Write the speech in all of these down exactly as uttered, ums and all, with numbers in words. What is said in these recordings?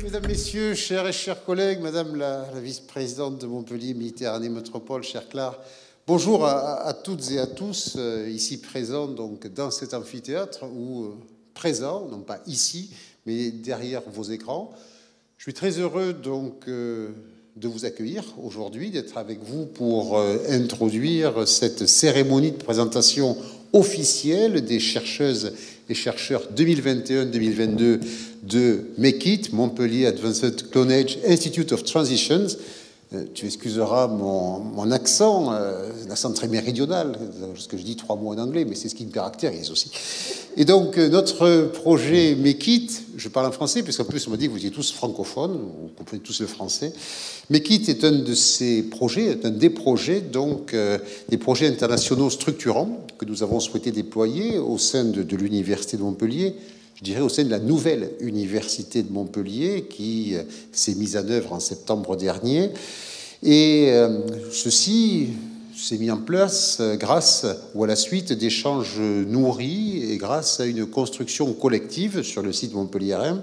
Mesdames, Messieurs, chers et chers collègues, Madame la, la vice-présidente de Montpellier Méditerranée Métropole, chère Claire, bonjour à, à toutes et à tous euh, ici présents donc, dans cet amphithéâtre ou euh, présents, non pas ici, mais derrière vos écrans. Je suis très heureux donc euh, de vous accueillir aujourd'hui, d'être avec vous pour euh, introduire cette cérémonie de présentation officielle des chercheuses et chercheurs deux mille vingt et un deux mille vingt-deux de MECIT, Montpellier Advanced Clonage Institute of Transitions. Euh, tu excuseras mon, mon accent, euh, l'accent très méridional, parce que je dis trois mots en anglais, mais c'est ce qui me caractérise aussi. Et donc, euh, notre projet MECIT, je parle en français, parce qu'en plus, on m'a dit que vous étiez tous francophones, vous comprenez tous le français. MECIT est un de ces projets, un des projets, donc, euh, des projets internationaux structurants que nous avons souhaité déployer au sein de, de l'Université de Montpellier, je dirais au sein de la nouvelle Université de Montpellier qui euh, s'est mise en œuvre en septembre dernier. Et euh, ceci s'est mis en place euh, grâce ou à la suite d'échanges nourris et grâce à une construction collective sur le site montpelliérain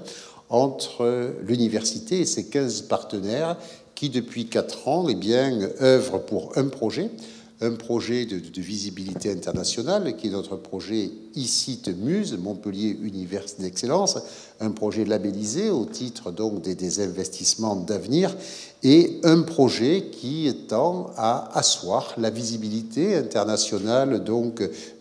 entre l'université et ses quinze partenaires qui, depuis quatre ans, eh bien, œuvrent pour un projet, un projet de, de visibilité internationale, qui est notre projet I C I T Muse, Montpellier Université d'Excellence, un projet labellisé au titre donc des, des investissements d'avenir, et un projet qui tend à asseoir la visibilité internationale donc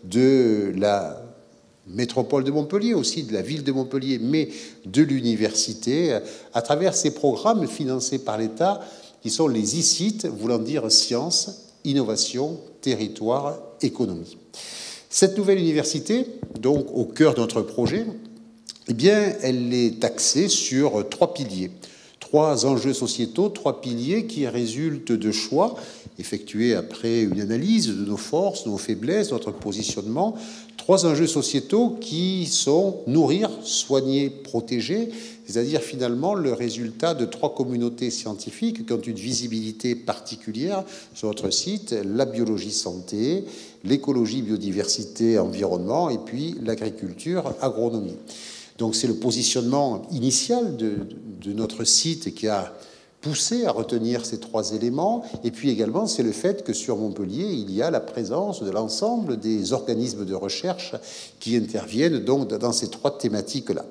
de la métropole de Montpellier, aussi de la ville de Montpellier, mais de l'université, à travers ces programmes financés par l'État, qui sont les I C I T, voulant dire science, innovation, territoire, économie. Cette nouvelle université, donc au cœur de notre projet, eh bien, elle est axée sur trois piliers. Trois enjeux sociétaux, trois piliers qui résultent de choix effectués après une analyse de nos forces, de nos faiblesses, de notre positionnement. Trois enjeux sociétaux qui sont nourrir, soigner, protéger, c'est-à-dire finalement le résultat de trois communautés scientifiques qui ont une visibilité particulière sur notre site, la biologie santé, l'écologie, biodiversité, environnement, et puis l'agriculture, agronomie. Donc c'est le positionnement initial de, de notre site qui a poussé à retenir ces trois éléments. Et puis également, c'est le fait que sur Montpellier, il y a la présence de l'ensemble des organismes de recherche qui interviennent donc dans ces trois thématiques-là.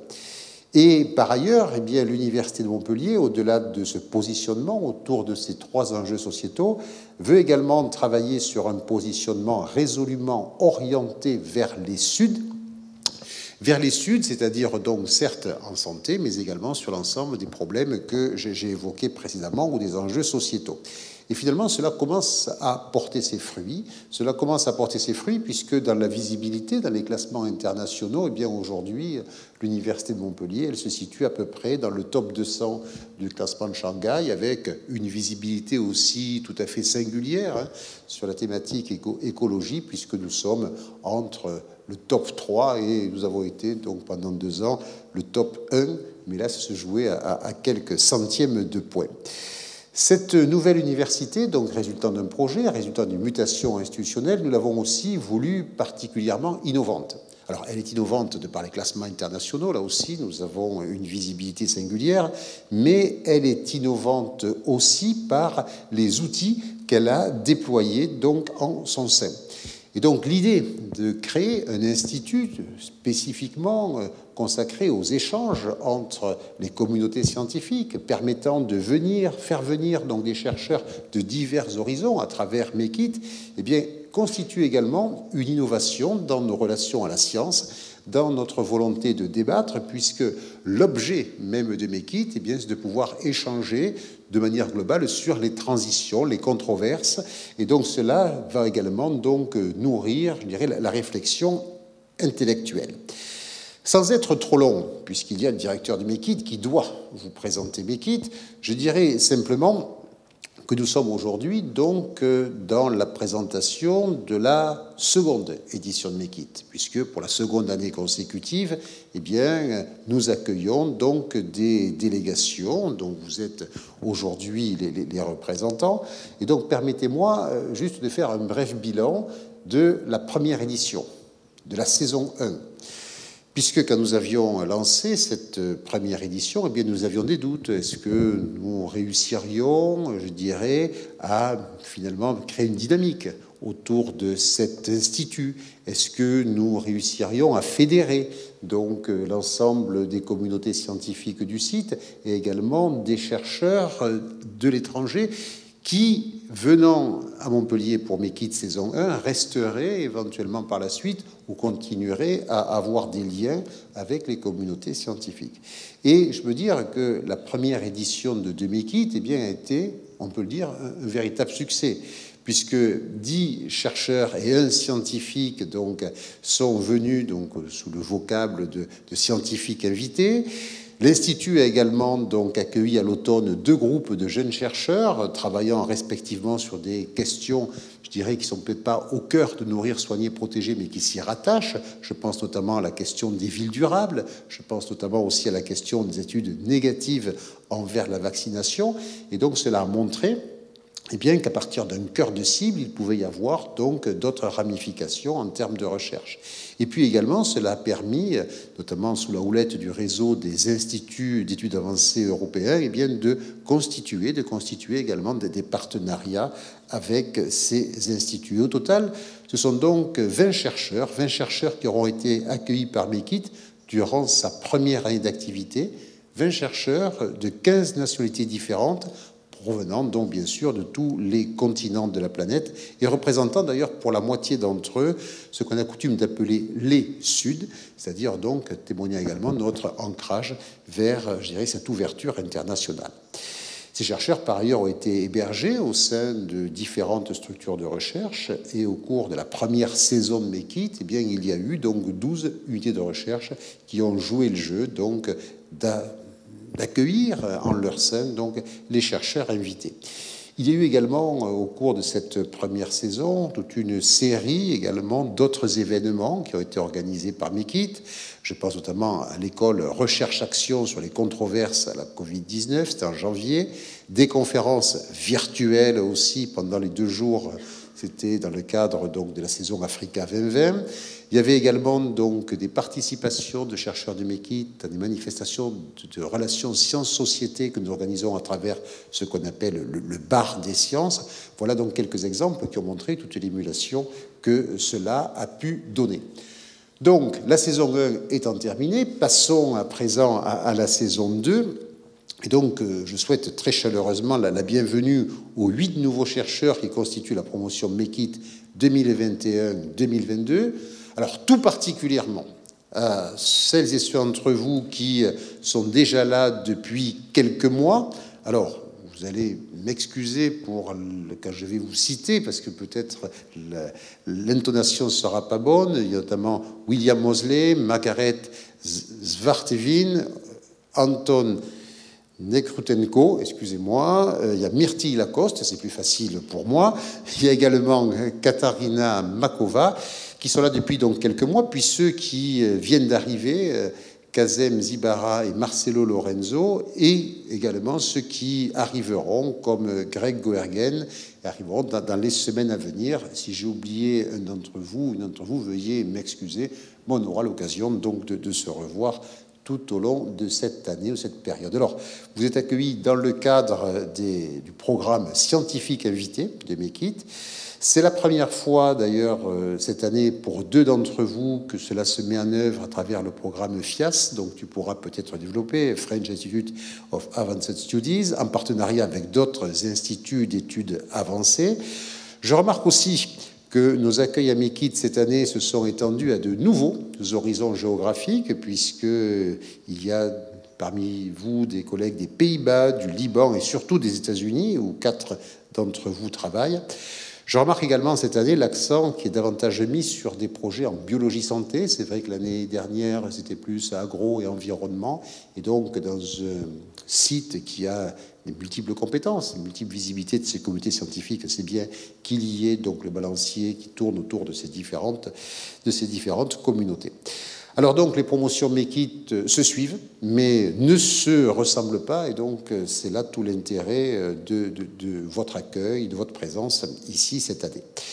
Et par ailleurs, eh bien, l'Université de Montpellier, au-delà de ce positionnement autour de ces trois enjeux sociétaux, veut également travailler sur un positionnement résolument orienté vers les Suds, vers les Suds, c'est-à-dire donc certes en santé, mais également sur l'ensemble des problèmes que j'ai évoqués précédemment ou des enjeux sociétaux. Et finalement, cela commence à porter ses fruits. Cela commence à porter ses fruits puisque dans la visibilité, dans les classements internationaux, eh bien aujourd'hui, l'Université de Montpellier, elle se situe à peu près dans le top deux cents du classement de Shanghai, avec une visibilité aussi tout à fait singulière hein, sur la thématique éco écologie, puisque nous sommes entre le top trois et nous avons été donc pendant deux ans le top un, mais là ça se jouait à, à quelques centièmes de points. Cette nouvelle université, donc résultant d'un projet, résultant d'une mutation institutionnelle, nous l'avons aussi voulu particulièrement innovante. Alors, elle est innovante de par les classements internationaux, là aussi, nous avons une visibilité singulière, mais elle est innovante aussi par les outils qu'elle a déployés donc en son sein. Et donc l'idée de créer un institut spécifiquement consacré aux échanges entre les communautés scientifiques, permettant de venir, faire venir donc des chercheurs de divers horizons à travers MECIT, eh bien, constitue également une innovation dans nos relations à la science, dans notre volonté de débattre, puisque l'objet même de MECIT, eh bien, c'est de pouvoir échanger de manière globale sur les transitions, les controverses, et donc cela va également donc nourrir, je dirais, la réflexion intellectuelle. Sans être trop long, puisqu'il y a le directeur de MECIT qui doit vous présenter MECIT, je dirais simplement que nous sommes aujourd'hui donc dans la présentation de la seconde édition de MECIT, puisque pour la seconde année consécutive, eh bien, nous accueillons donc des délégations dont vous êtes aujourd'hui les, les, les représentants. Et donc, permettez-moi juste de faire un bref bilan de la première édition, de la saison un. puisque quand nous avions lancé cette première édition, eh bien, nous avions des doutes. Est-ce que nous réussirions, je dirais, à finalement créer une dynamique autour de cet institut? Est-ce que nous réussirions à fédérer donc l'ensemble des communautés scientifiques du site et également des chercheurs de l'étranger qui, venant à Montpellier pour Mekit saison un, resteraient éventuellement par la suite ou continueraient à avoir des liens avec les communautés scientifiques. Et je peux dire que la première édition de, de Mekit, eh bien, a été, on peut le dire, un, un véritable succès, puisque dix chercheurs et un scientifique donc, sont venus donc, sous le vocable de, de scientifiques invités. L'Institut a également donc accueilli à l'automne deux groupes de jeunes chercheurs travaillant respectivement sur des questions, je dirais, qui ne sont peut-être pas au cœur de nourrir, soigner, protéger, mais qui s'y rattachent. Je pense notamment à la question des villes durables, je pense notamment aussi à la question des études négatives envers la vaccination. Et donc cela a montré eh bien qu'à partir d'un cœur de cible, il pouvait y avoir donc d'autres ramifications en termes de recherche. Et puis également, cela a permis, notamment sous la houlette du réseau des instituts d'études avancées européens, eh bien de constituer, de constituer également des, des partenariats avec ces instituts. Au total, ce sont donc vingt chercheurs, vingt chercheurs qui auront été accueillis par Mekit durant sa première année d'activité, vingt chercheurs de quinze nationalités différentes, provenant donc bien sûr de tous les continents de la planète et représentant d'ailleurs pour la moitié d'entre eux ce qu'on a coutume d'appeler les Suds, c'est-à-dire donc témoignant également de notre ancrage vers, je dirais, cette ouverture internationale. Ces chercheurs, par ailleurs, ont été hébergés au sein de différentes structures de recherche et au cours de la première saison de Mekit, eh bien, il y a eu donc douze unités de recherche qui ont joué le jeu donc d'un d'accueillir en leur sein donc les chercheurs invités. Il y a eu également au cours de cette première saison toute une série également d'autres événements qui ont été organisés par Mekit. Je pense notamment à l'école Recherche-Action sur les controverses à la covid dix-neuf, c'était en janvier, des conférences virtuelles aussi pendant les deux jours, c'était dans le cadre donc de la saison Africa vingt vingt. Il y avait également donc des participations de chercheurs de Mekit à des manifestations de, de relations sciences-société que nous organisons à travers ce qu'on appelle le, le bar des sciences. Voilà donc quelques exemples qui ont montré toute l'émulation que cela a pu donner. Donc, la saison un étant terminée, passons à présent à, à la saison deux. Et donc, je souhaite très chaleureusement la, la bienvenue aux huit nouveaux chercheurs qui constituent la promotion Mekit deux mille vingt et un deux mille vingt-deux. Alors, tout particulièrement à celles et ceux d'entre vous qui sont déjà là depuis quelques mois. Alors, vous allez m'excuser pour le, quand je vais vous citer, parce que peut-être l'intonation ne sera pas bonne. Il y a notamment William Mosley, Margaret Zvartevin, Anton Nekrutenko, excusez-moi, il y a Myrtille Lacoste, c'est plus facile pour moi. Il y a également Katarina Makova, qui sont là depuis donc quelques mois, puis ceux qui viennent d'arriver, Kazem Zibara et Marcelo Lorenzo, et également ceux qui arriveront, comme Greg Goergen, arriveront dans, dans les semaines à venir. Si j'ai oublié un d'entre vous, une d'entre vous, veuillez m'excuser, mais on aura l'occasion donc de, de se revoir tout au long de cette année ou cette période. Alors, vous êtes accueillis dans le cadre des, du programme scientifique invité de Mekit. C'est la première fois, d'ailleurs, cette année, pour deux d'entre vous, que cela se met en œuvre à travers le programme FIAS, donc tu pourras peut-être développer, French Institute of Advanced Studies, en partenariat avec d'autres instituts d'études avancées. Je remarque aussi que nos accueils à Mekit cette année se sont étendus à de nouveaux horizons géographiques, puisqu'il y a parmi vous des collègues des Pays-Bas, du Liban et surtout des États-Unis, où quatre d'entre vous travaillent. Je remarque également cette année l'accent qui est davantage mis sur des projets en biologie santé. C'est vrai que l'année dernière, c'était plus agro et environnement. Et donc, dans un site qui a des multiples compétences, une multiple visibilité de ces communautés scientifiques, c'est bien qu'il y ait donc le balancier qui tourne autour de ces différentes, de ces différentes communautés. Alors donc, les promotions Mekit se suivent, mais ne se ressemblent pas, et donc c'est là tout l'intérêt de, de, de votre accueil, de votre présence ici cette année.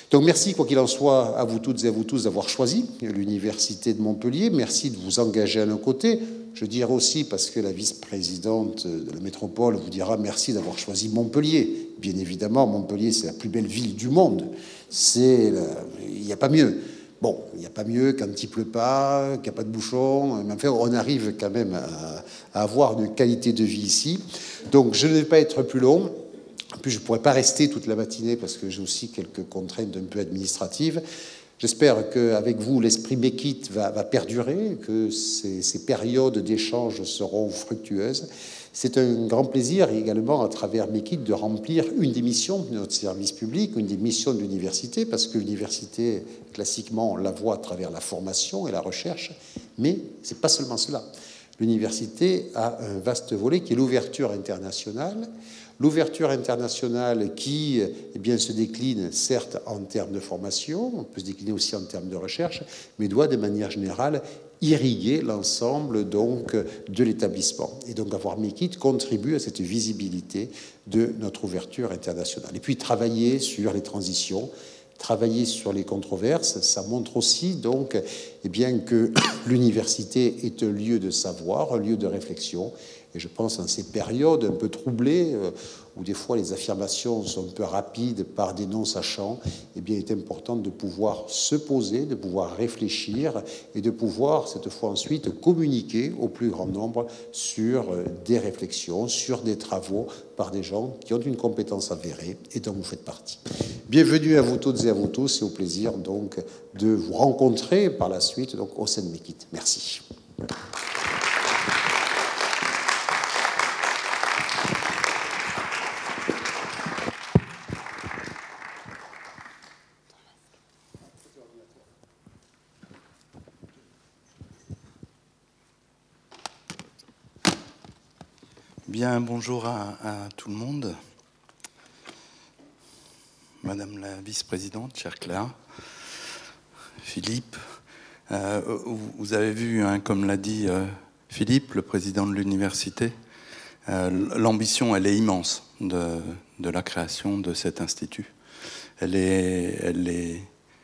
Donc merci, quoi qu'il en soit, à vous toutes et à vous tous d'avoir choisi l'Université de Montpellier. Merci de vous engager à nos côtés. Je dirais aussi, parce que la vice-présidente de la métropole vous dira merci d'avoir choisi Montpellier. Bien évidemment, Montpellier, c'est la plus belle ville du monde. C'est la... Il n'y a pas mieux. Bon, il n'y a pas mieux quand il ne pleut pas, qu'il n'y a pas de bouchons. Mais enfin, on arrive quand même à, à avoir une qualité de vie ici. Donc, je ne vais pas être plus long. En plus, je ne pourrais pas rester toute la matinée parce que j'ai aussi quelques contraintes un peu administratives. J'espère qu'avec vous, l'esprit Make It va, va perdurer, que ces, ces périodes d'échange seront fructueuses. C'est un grand plaisir également, à travers Make It, de remplir une des missions de notre service public, une des missions de l'université, parce que l'université, classiquement, on la voit à travers la formation et la recherche, mais ce n'est pas seulement cela. L'université a un vaste volet qui est l'ouverture internationale. L'ouverture internationale qui eh bien, se décline certes en termes de formation, on peut se décliner aussi en termes de recherche, mais doit de manière générale irriguer l'ensemble donc de l'établissement. Et donc avoir Make It contribue à cette visibilité de notre ouverture internationale. Et puis travailler sur les transitions, travailler sur les controverses, ça montre aussi donc eh bien, que l'université est un lieu de savoir, un lieu de réflexion. Et je pense en ces périodes un peu troublées, euh, où des fois les affirmations sont un peu rapides par des non-sachants, eh bien, il est important de pouvoir se poser, de pouvoir réfléchir et de pouvoir, cette fois ensuite, communiquer au plus grand nombre sur euh, des réflexions, sur des travaux par des gens qui ont une compétence avérée et dont vous faites partie. Bienvenue à vous toutes et à vous tous et au plaisir donc de vous rencontrer par la suite donc, au sein de Make It. Merci. Bien, bonjour à, à tout le monde. Madame la vice-présidente, chère Claire, Philippe, euh, vous avez vu, hein, comme l'a dit euh, Philippe, le président de l'université, euh, l'ambition, elle est immense de, de la création de cet institut. Elle est, elle est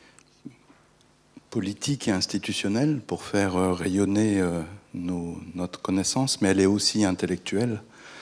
politique et institutionnelle pour faire euh, rayonner euh, nos, notre connaissance, mais elle est aussi intellectuelle.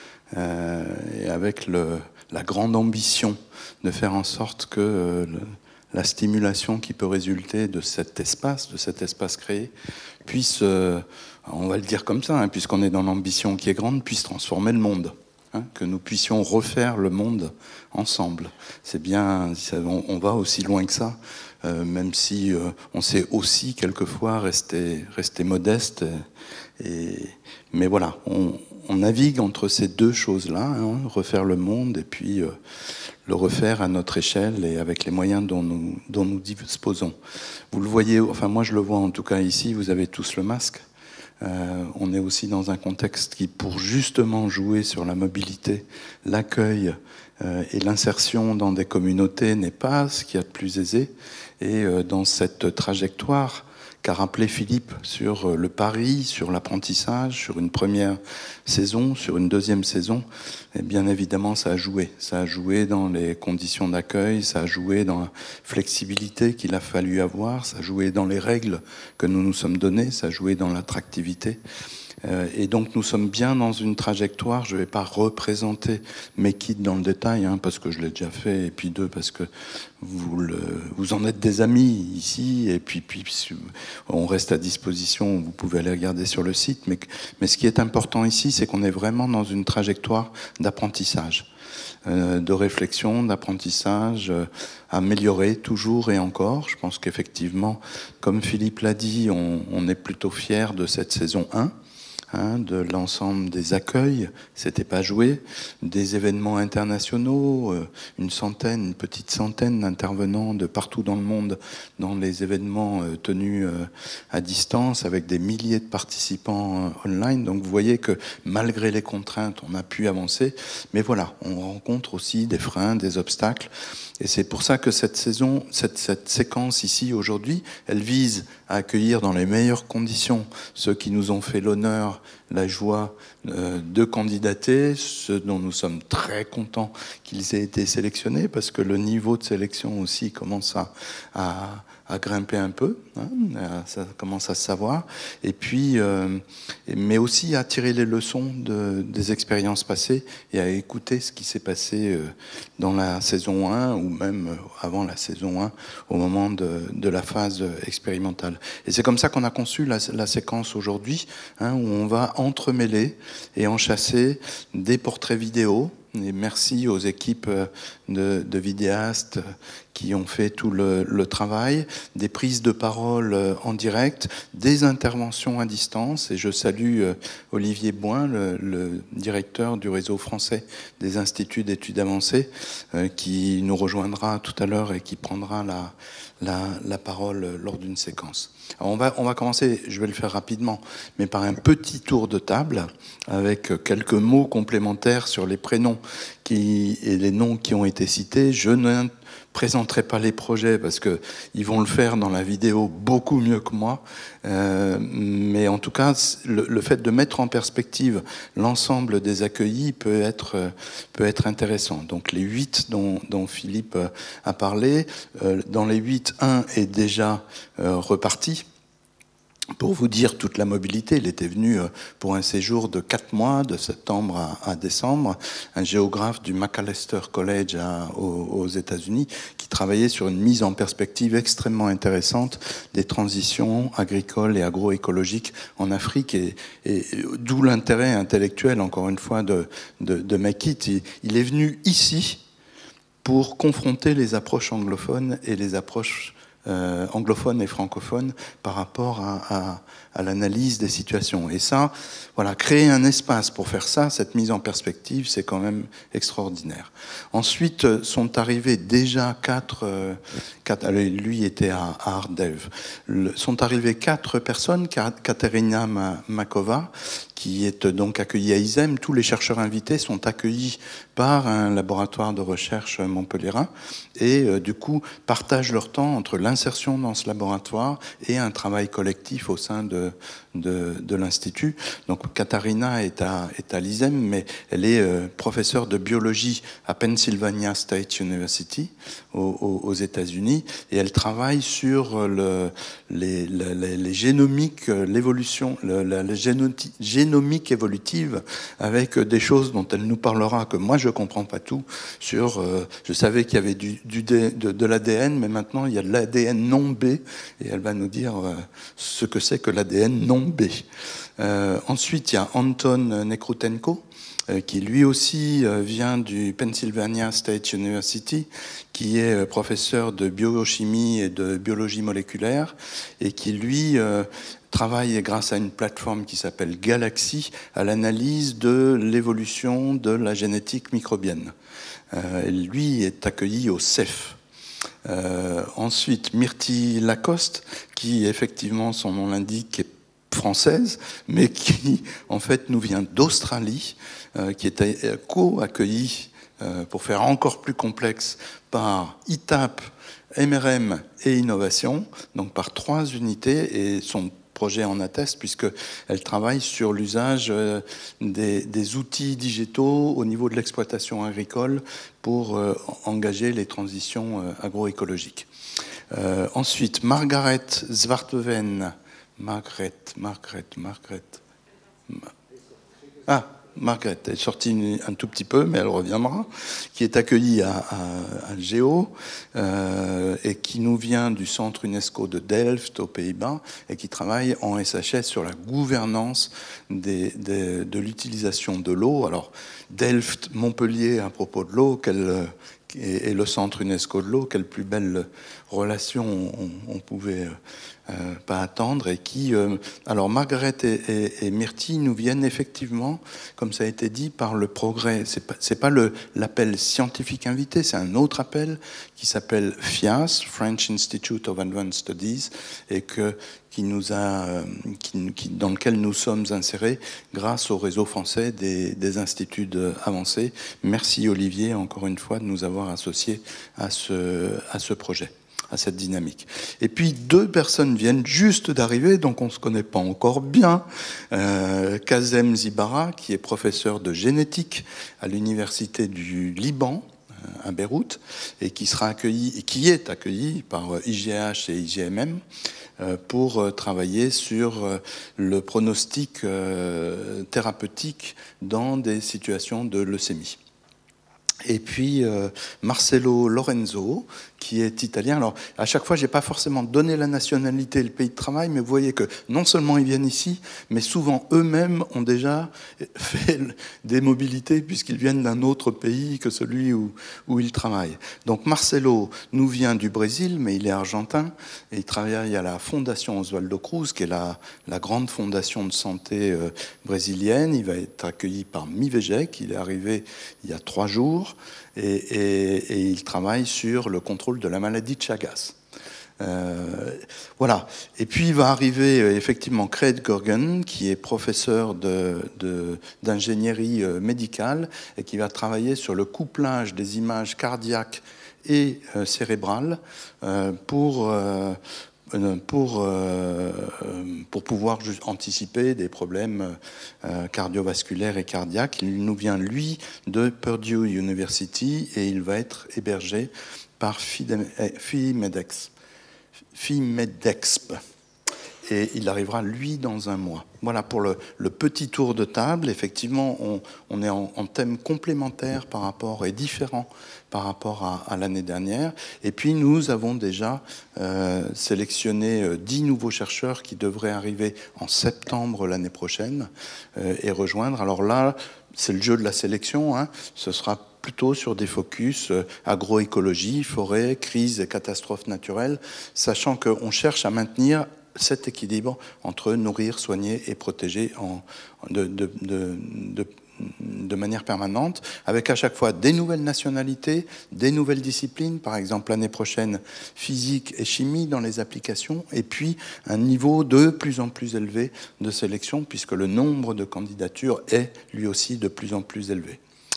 Euh, et avec le, la grande ambition de faire en sorte que euh, le, la stimulation qui peut résulter de cet espace, de cet espace créé, puisse, euh, on va le dire comme ça, hein, puisqu'on est dans l'ambition qui est grande, puisse transformer le monde, hein, que nous puissions refaire le monde ensemble. C'est bien, on, on va aussi loin que ça, euh, même si euh, on sait aussi quelquefois rester, rester modeste. Et, et, mais voilà, on, on navigue entre ces deux choses-là, hein, refaire le monde et puis euh, le refaire à notre échelle et avec les moyens dont nous, dont nous disposons. Vous le voyez, enfin moi je le vois en tout cas ici, vous avez tous le masque. Euh, on est aussi dans un contexte qui, pour justement jouer sur la mobilité, l'accueil euh, et l'insertion dans des communautés, n'est pas ce qu'il y a de plus aisé. Et euh, dans cette trajectoire qu'a rappelé Philippe sur le pari, sur l'apprentissage, sur une première saison, sur une deuxième saison, et bien évidemment ça a joué. Ça a joué dans les conditions d'accueil, ça a joué dans la flexibilité qu'il a fallu avoir, ça a joué dans les règles que nous nous sommes données, ça a joué dans l'attractivité. Euh, et donc nous sommes bien dans une trajectoire. Je ne vais pas représenter Make It dans le détail, hein, parce que je l'ai déjà fait, et puis deux, parce que vous, le, vous en êtes des amis ici, et puis, puis on reste à disposition, vous pouvez aller regarder sur le site. Mais, mais ce qui est important ici, c'est qu'on est vraiment dans une trajectoire d'apprentissage, euh, de réflexion, d'apprentissage, euh, amélioré toujours et encore. Je pense qu'effectivement, comme Philippe l'a dit, on, on est plutôt fiers de cette saison un. Hein, de l'ensemble des accueils, c'était pas joué, des événements internationaux, euh, une centaine, une petite centaine d'intervenants de partout dans le monde dans les événements euh, tenus euh, à distance, avec des milliers de participants euh, online. Donc vous voyez que malgré les contraintes, on a pu avancer, mais voilà, on rencontre aussi des freins, des obstacles. Et c'est pour ça que cette saison, cette, cette séquence ici aujourd'hui, elle vise à accueillir dans les meilleures conditions ceux qui nous ont fait l'honneur la joie euh, de candidater, ce dont nous sommes très contents qu'ils aient été sélectionnés, parce que le niveau de sélection aussi commence à, à, à grimper un peu, hein, ça commence à se savoir, et puis, euh, mais aussi à tirer les leçons de, des expériences passées et à écouter ce qui s'est passé euh, dans la saison un ou même avant la saison un, au moment de, de la phase expérimentale. Et c'est comme ça qu'on a conçu la, la séquence aujourd'hui, hein, où on va entremêler et enchasser des portraits vidéo. Et merci aux équipes de, de vidéastes qui ont fait tout le, le travail, des prises de parole en direct, des interventions à distance. Et je salue Olivier Boin, le, le directeur du réseau français des instituts d'études avancées, qui nous rejoindra tout à l'heure et qui prendra la, la, la parole lors d'une séquence. Alors on va, on va commencer, je vais le faire rapidement, mais par un petit tour de table avec quelques mots complémentaires sur les prénoms qui, et les noms qui ont été cités. Je ne présenterai pas les projets parce qu'ils vont le faire dans la vidéo beaucoup mieux que moi. Euh, mais en tout cas, le, le fait de mettre en perspective l'ensemble des accueillis peut être, peut être intéressant. Donc les huit dont, dont Philippe a parlé, euh, dans les huit, un est déjà euh, reparti. Pour vous dire toute la mobilité, il était venu pour un séjour de quatre mois, de septembre à, à décembre, un géographe du Macalester College à, aux, aux États-Unis qui travaillait sur une mise en perspective extrêmement intéressante des transitions agricoles et agroécologiques en Afrique, et, et d'où l'intérêt intellectuel, encore une fois, de, de, de Make It. Il, il est venu ici pour confronter les approches anglophones et les approches Euh, anglophones et francophones par rapport à, à, à l'analyse des situations. Et ça, voilà, créer un espace pour faire ça, cette mise en perspective, c'est quand même extraordinaire. Ensuite, sont arrivés déjà quatre, euh, quatre lui était à, à Ardev, Le, sont arrivées quatre personnes, Katerina Makova, qui est donc accueillie à ISEM. Tous les chercheurs invités sont accueillis par un laboratoire de recherche montpelliérain et euh, du coup partagent leur temps entre l'insertion dans ce laboratoire et un travail collectif au sein de, de, de l'Institut. Donc Katarina est à, est à l'ISEM, mais elle est euh, professeure de biologie à Pennsylvania State University aux, aux États-Unis, et elle travaille sur le, les, les, les génomiques, l'évolution, le, la, la génoti, génomique évolutive, avec des choses dont elle nous parlera que moi je comprends pas tout. Sur, euh, je savais qu'il y avait du, du de, de l'A D N, mais maintenant il y a de l'A D N non B, et elle va nous dire euh, ce que c'est que l'A D N non B. Euh, ensuite, il y a Anton Nekrutenko, euh, qui lui aussi euh, vient du Pennsylvania State University, qui est euh, professeur de biochimie et de biologie moléculaire, et qui lui euh, travaille grâce à une plateforme qui s'appelle Galaxy à l'analyse de l'évolution de la génétique microbienne. Euh, lui est accueilli au C E F. Euh, ensuite, Myrtille Lacoste, qui effectivement, son nom l'indique, est française, mais qui en fait nous vient d'Australie, euh, qui est co-accueillie, euh, pour faire encore plus complexe, par I T A P, M R M et Innovation, donc par trois unités, et son projet en atteste, puisqu'elle travaille sur l'usage des, des outils digitaux au niveau de l'exploitation agricole pour euh, engager les transitions euh, agroécologiques. Euh, ensuite, Margaret Zwartven, Margaret, Margaret, Margaret. Ah, Margaret est sortie un tout petit peu, mais elle reviendra, qui est accueillie à, à, à Géo, euh, et qui nous vient du centre UNESCO de Delft aux Pays-Bas, et qui travaille en S H S sur la gouvernance des, des, de l'utilisation de l'eau. Alors, Delft, Montpellier, à propos de l'eau, quelle, et le centre UNESCO de l'eau, quelle plus belle relation on, on pouvait euh, pas attendre, et qui, euh, alors Margaret et, et, et Myrtille nous viennent effectivement, comme ça a été dit, par le progrès. C'est pas, c'est pas le, l'appel scientifique invité, c'est un autre appel qui s'appelle FIAS, French Institute of Advanced Studies, et que qui nous a, qui, qui, dans lequel nous sommes insérés grâce au réseau français des, des instituts avancés. Merci Olivier, encore une fois, de nous avoir associés à ce, à ce projet. à cette dynamique. Et puis deux personnes viennent juste d'arriver, donc on ne se connaît pas encore bien. Euh, Kazem Zibara, qui est professeur de génétique à l'université du Liban, à Beyrouth, et qui sera accueilli, et qui est accueilli par I G H et I G M M pour travailler sur le pronostic thérapeutique dans des situations de leucémie. Et puis euh, Marcelo Lorenzo, qui est italien. Alors, à chaque fois, je n'ai pas forcément donné la nationalité et le pays de travail, mais vous voyez que non seulement ils viennent ici, mais souvent eux-mêmes ont déjà fait des mobilités puisqu'ils viennent d'un autre pays que celui où, où ils travaillent. Donc Marcelo nous vient du Brésil, mais il est argentin, et il travaille à la Fondation Oswaldo Cruz, qui est la, la grande fondation de santé euh, brésilienne. Il va être accueilli par Mivegec, il est arrivé il y a trois jours, et, et, et il travaille sur le contrôle de la maladie de Chagas. Euh, voilà. Et puis il va arriver euh, effectivement Craig Gorgan, qui est professeur de, de, d'ingénierie euh, médicale et qui va travailler sur le couplage des images cardiaques et euh, cérébrales euh, pour euh, Pour, euh, pour pouvoir anticiper des problèmes euh, cardiovasculaires et cardiaques. Il nous vient, lui, de Purdue University et il va être hébergé par Fimedex. Fimedexp. Et il arrivera, lui, dans un mois. Voilà pour le, le petit tour de table. Effectivement, on, on est en, en thème complémentaire par rapport et différent par rapport à, à l'année dernière. Et puis, nous avons déjà euh, sélectionné dix nouveaux chercheurs qui devraient arriver en septembre l'année prochaine euh, et rejoindre. Alors là, c'est le jeu de la sélection, hein. Ce sera plutôt sur des focus euh, agroécologie, forêt, crise et catastrophes naturelles, sachant qu'on cherche à maintenir cet équilibre entre nourrir, soigner et protéger en, de, de, de, de, de manière permanente, avec à chaque fois des nouvelles nationalités, des nouvelles disciplines, par exemple l'année prochaine physique et chimie dans les applications, et puis un niveau de plus en plus élevé de sélection, puisque le nombre de candidatures est lui aussi de plus en plus élevé.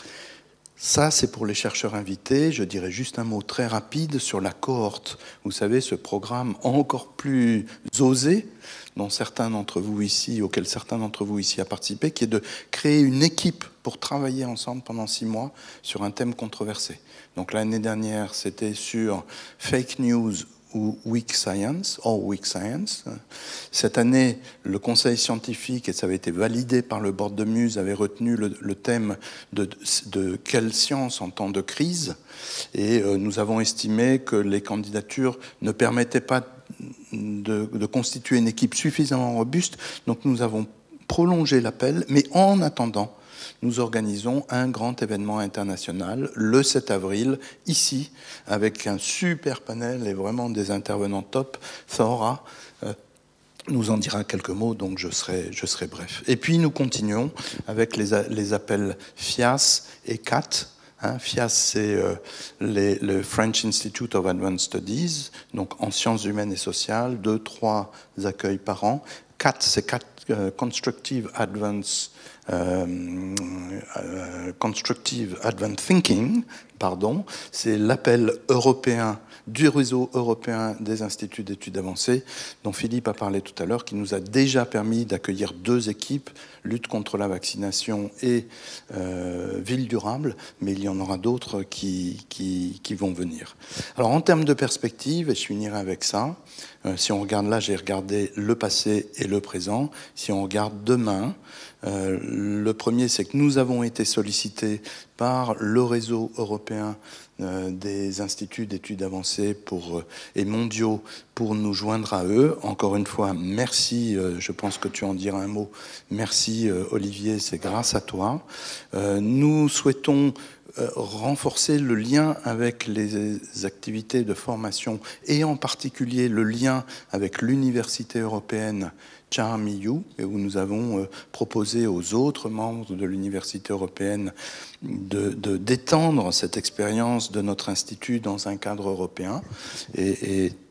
Ça, c'est pour les chercheurs invités. Je dirais juste un mot très rapide sur la cohorte. Vous savez, ce programme encore plus osé, dont certains d'entre vous ici, auquel certains d'entre vous ici a participé, qui est de créer une équipe pour travailler ensemble pendant six mois sur un thème controversé. Donc l'année dernière, c'était sur fake news ou weak science, or weak science. Cette année, le conseil scientifique, et ça avait été validé par le board de Muse, avait retenu le, le thème de, de quelle science en temps de crise, et euh, nous avons estimé que les candidatures ne permettaient pas de, de constituer une équipe suffisamment robuste, donc nous avons prolongé l'appel, mais en attendant, nous organisons un grand événement international le sept avril, ici, avec un super panel et vraiment des intervenants top. Thora euh, nous en dira quelques mots, donc je serai, je serai bref. Et puis nous continuons avec les, les appels F I A S et C A T. Hein, F I A S, c'est euh, les, le French Institute of Advanced Studies, donc en sciences humaines et sociales, deux, trois accueils par an. C A T, c'est C A T, uh, Constructive Advanced Euh, euh, Constructive Advanced Thinking, pardon, c'est l'appel européen du réseau européen des instituts d'études avancées dont Philippe a parlé tout à l'heure, qui nous a déjà permis d'accueillir deux équipes, lutte contre la vaccination et euh, ville durable, mais il y en aura d'autres qui, qui, qui vont venir. Alors en termes de perspective, et je finirai avec ça, euh, si on regarde là, j'ai regardé le passé et le présent, si on regarde demain, Euh, le premier, c'est que nous avons été sollicités par le réseau européen euh, des instituts d'études avancées pour, euh, et mondiaux pour nous joindre à eux. Encore une fois, merci, euh, je pense que tu en diras un mot. Merci euh, Olivier, c'est grâce à toi. Euh, nous souhaitons euh, renforcer le lien avec les activités de formation et en particulier le lien avec l'Université européenne Charmiou, et où nous avons euh, proposé aux autres membres de l'Université européenne de, de, d'étendre cette expérience de notre institut dans un cadre européen. Et, et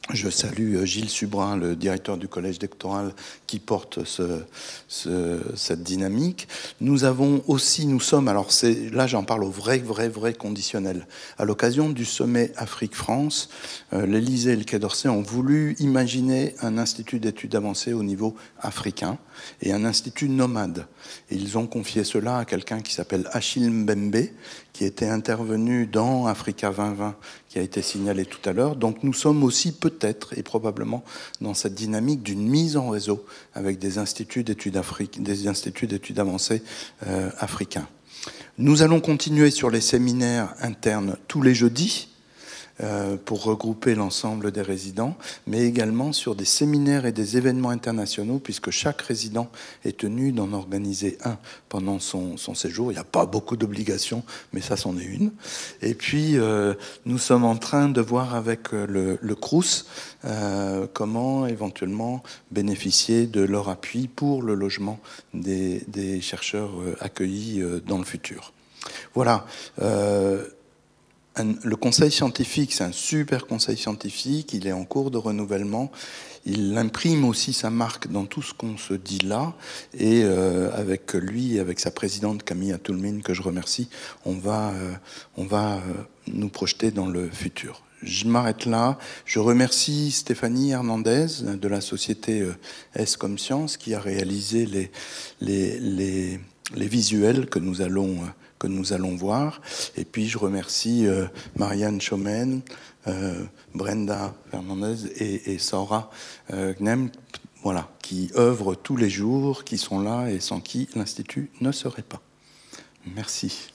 Je salue Gilles Subrin, le directeur du collège électoral, qui porte ce, ce, cette dynamique. Nous avons aussi, nous sommes, alors c'est, là j'en parle au vrai, vrai, vrai conditionnel. À l'occasion du sommet Afrique-France, euh, l'Élysée et le Quai d'Orsay ont voulu imaginer un institut d'études avancées au niveau africain et un institut nomade. Et ils ont confié cela à quelqu'un qui s'appelle Achille Mbembe, qui était intervenu dans Africa vingt vingt, qui a été signalé tout à l'heure. Donc nous sommes aussi peut-être et probablement dans cette dynamique d'une mise en réseau avec des instituts d'études Afrique, des instituts d'études avancées euh, africains. Nous allons continuer sur les séminaires internes tous les jeudis, Euh, pour regrouper l'ensemble des résidents, mais également sur des séminaires et des événements internationaux, puisque chaque résident est tenu d'en organiser un pendant son, son séjour. Il n'y a pas beaucoup d'obligations, mais ça, c'en est une. Et puis, euh, nous sommes en train de voir avec le, le Crous euh, comment éventuellement bénéficier de leur appui pour le logement des, des chercheurs accueillis dans le futur. Voilà. Euh, Le conseil scientifique, c'est un super conseil scientifique, il est en cours de renouvellement, il imprime aussi sa marque dans tout ce qu'on se dit là, et euh, avec lui, avec sa présidente Camille Atoulmine, que je remercie, on va, euh, on va euh, nous projeter dans le futur. Je m'arrête là. Je remercie Stéphanie Hernandez de la société S comme Science qui a réalisé les, les, les, les visuels que nous allons... que nous allons voir. Et puis je remercie euh, Marianne Chaumen, euh, Brenda Fernandez et, et Saura euh, Gnem, voilà, qui œuvrent tous les jours, qui sont là et sans qui l'Institut ne serait pas. Merci.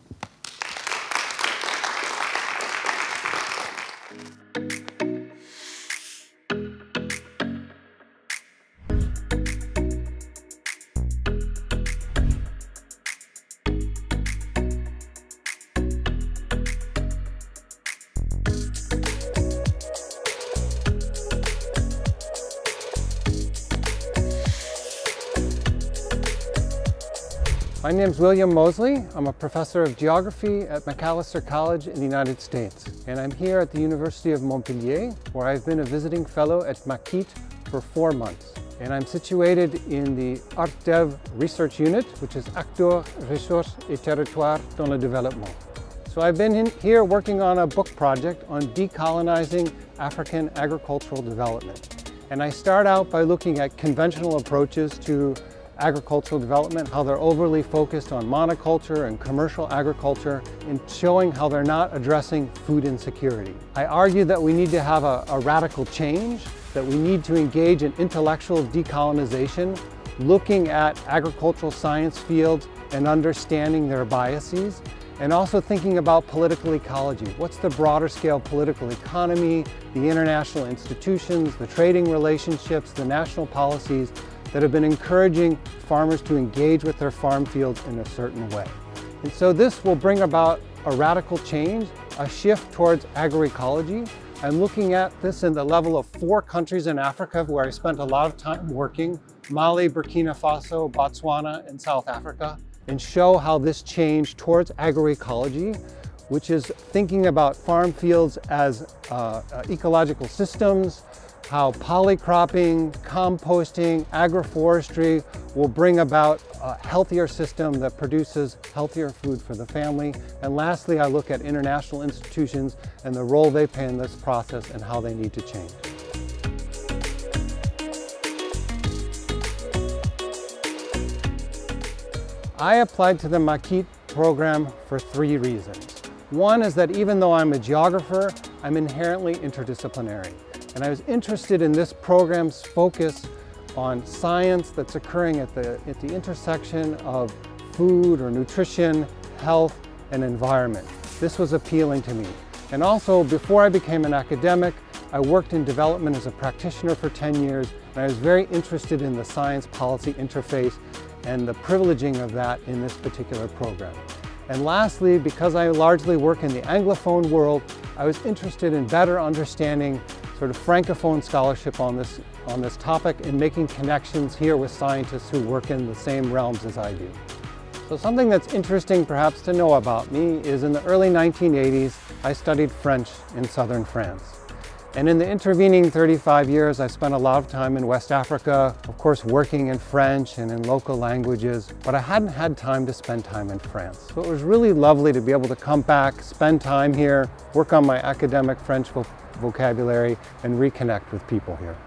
My name is William Mosley. I'm a professor of geography at Macalester College in the United States. And I'm here at the University of Montpellier, where I've been a visiting fellow at MAKIT for four months. And I'm situated in the ArtDev Research Unit, which is Acteurs, Ressources et Territoires dans le Développement. So I've been in here working on a book project on decolonizing African agricultural development. And I start out by looking at conventional approaches to agricultural development, how they're overly focused on monoculture and commercial agriculture, and showing how they're not addressing food insecurity. I argue that we need to have a, a radical change, that we need to engage in intellectual decolonization, looking at agricultural science fields and understanding their biases, and also thinking about political ecology. What's the broader scale political economy, the international institutions, the trading relationships, the national policies that have been encouraging farmers to engage with their farm fields in a certain way. And so this will bring about a radical change, a shift towards agroecology. I'm looking at this in the level of four countries in Africa where I spent a lot of time working, Mali, Burkina Faso, Botswana, and South Africa, and show how this change towards agroecology, which is thinking about farm fields as uh, uh, ecological systems, how polycropping, composting, agroforestry will bring about a healthier system that produces healthier food for the family. And lastly, I look at international institutions and the role they play in this process and how they need to change. I applied to the MAKIT program for three reasons. One is that even though I'm a geographer, I'm inherently interdisciplinary. And I was interested in this program's focus on science that's occurring at the, at the intersection of food or nutrition, health, and environment. This was appealing to me. And also, before I became an academic, I worked in development as a practitioner for ten years, and I was very interested in the science-policy interface and the privileging of that in this particular program. And lastly, because I largely work in the Anglophone world, I was interested in better understanding sort of Francophone scholarship on this, on this topic and making connections here with scientists who work in the same realms as I do. So something that's interesting perhaps to know about me is in the early nineteen eighties, I studied French in southern France. And in the intervening thirty-five years, I spent a lot of time in West Africa, of course working in French and in local languages, but I hadn't had time to spend time in France. So it was really lovely to be able to come back, spend time here, work on my academic French vo- vocabulary, and reconnect with people here.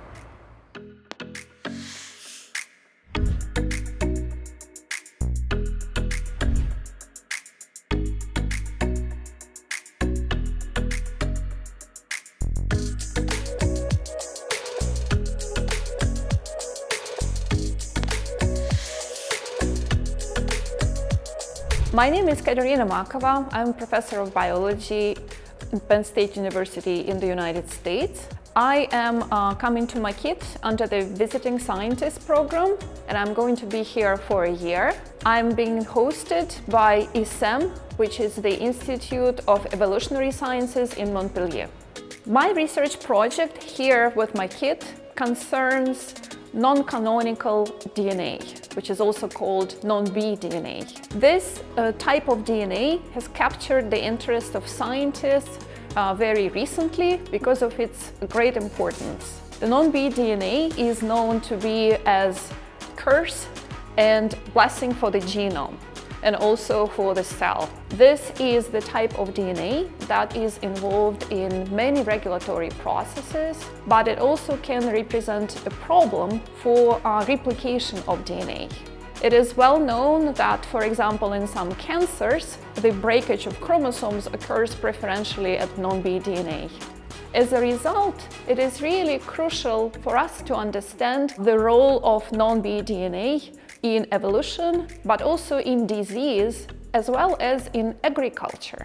My name is Katerina Makova. I'm a professor of biology at Penn State University in the United States. I am uh, coming to Maquis under the Visiting Scientist program, and I'm going to be here for a year. I'm being hosted by I S E M, which is the Institute of Evolutionary Sciences in Montpellier. My research project here with Maquis concerns non-canonical D N A, which is also called non-B D N A. This uh, type of D N A has captured the interest of scientists uh, very recently because of its great importance. The non-B D N A is known to be as curse and blessing for the genome, and also for the cell. This is the type of D N A that is involved in many regulatory processes, but it also can represent a problem for uh, replication of D N A. It is well known that, for example, in some cancers, the breakage of chromosomes occurs preferentially at non-B D N A. As a result, it is really crucial for us to understand the role of non-B D N A in evolution, but also in disease, as well as in agriculture.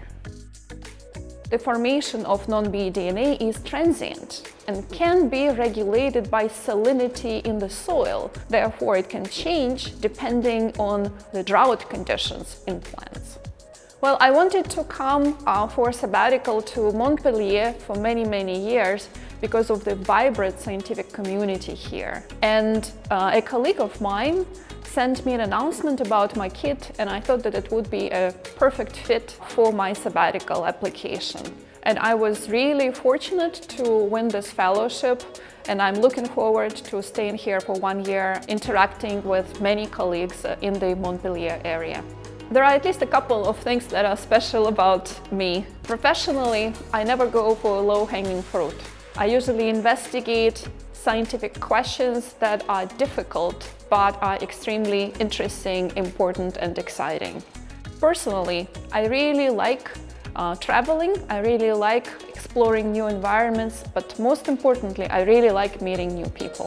The formation of non-B D N A is transient and can be regulated by salinity in the soil. Therefore, it can change depending on the drought conditions in plants. Well, I wanted to come uh, for sabbatical to Montpellier for many, many years because of the vibrant scientific community here. And uh, a colleague of mine sent me an announcement about Maquis, and I thought that it would be a perfect fit for my sabbatical application. And I was really fortunate to win this fellowship, and I'm looking forward to staying here for one year, interacting with many colleagues in the Montpellier area. There are at least a couple of things that are special about me. Professionally, I never go for low-hanging fruit. I usually investigate scientific questions that are difficult, but are extremely interesting, important, and exciting. Personally, I really like uh, traveling. I really like exploring new environments, but most importantly, I really like meeting new people.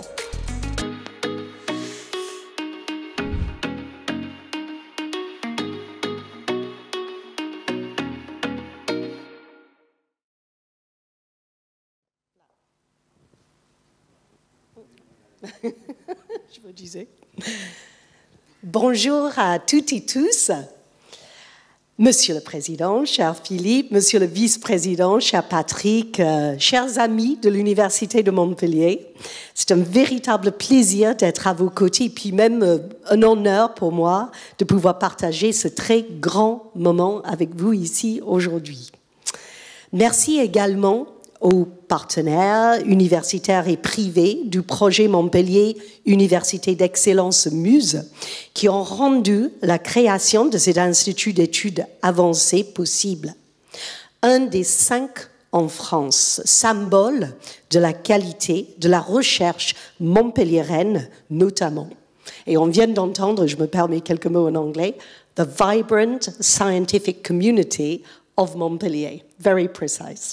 Je vous disais. Bonjour à toutes et tous. Monsieur le Président, cher Philippe, Monsieur le Vice-président, cher Patrick, euh, chers amis de l'Université de Montpellier, c'est un véritable plaisir d'être à vos côtés et puis même euh, un honneur pour moi de pouvoir partager ce très grand moment avec vous ici aujourd'hui. Merci également aux partenaires universitaires et privés du projet Montpellier Université d'Excellence Muse qui ont rendu la création de cet institut d'études avancées possible. Un des cinq en France, symbole de la qualité de la recherche montpelliéraine notamment. Et on vient d'entendre, je me permets quelques mots en anglais, the vibrant scientific community of Montpellier. Very precise.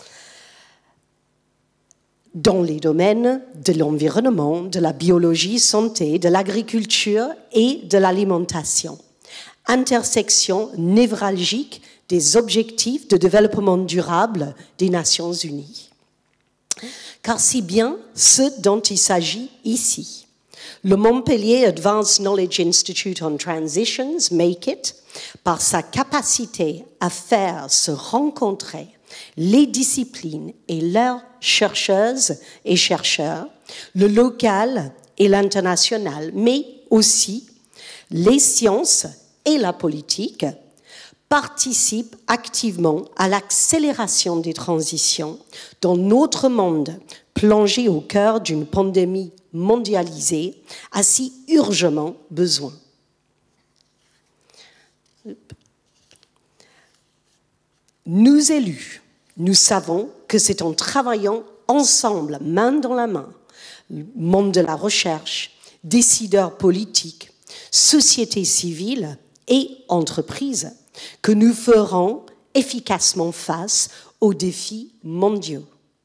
Dans les domaines de l'environnement, de la biologie, santé, de l'agriculture et de l'alimentation. Intersection névralgique des objectifs de développement durable des Nations Unies. Car c'est bien ce dont il s'agit ici. Le Montpellier Advanced Knowledge Institute on Transitions, MAKE-IT, par sa capacité à faire se rencontrer les disciplines et leurs chercheuses et chercheurs, le local et l'international, mais aussi les sciences et la politique, participe activement à l'accélération des transitions dans notre monde plongé au cœur d'une pandémie mondialisée a si urgemment besoin. Nous élus, nous savons que c'est en travaillant ensemble, main dans la main, le monde de la recherche, décideurs politiques, société civile et entreprises, que nous ferons efficacement face aux défis mondiaux.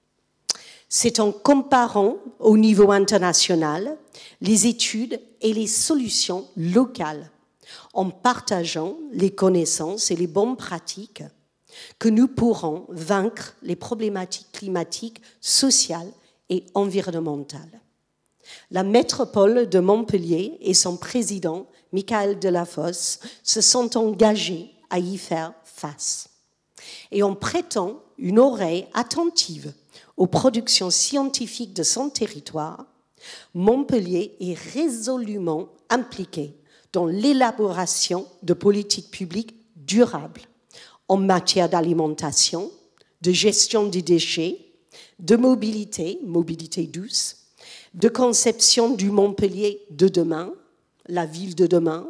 C'est en comparant au niveau international les études et les solutions locales, en partageant les connaissances et les bonnes pratiques, que nous pourrons vaincre les problématiques climatiques, sociales et environnementales. La métropole de Montpellier et son président, Michael Delafosse, se sont engagés à y faire face. Et en prêtant une oreille attentive aux productions scientifiques de son territoire, Montpellier est résolument impliqué dans l'élaboration de politiques publiques durables en matière d'alimentation, de gestion des déchets, de mobilité, mobilité douce, de conception du Montpellier de demain, la ville de demain,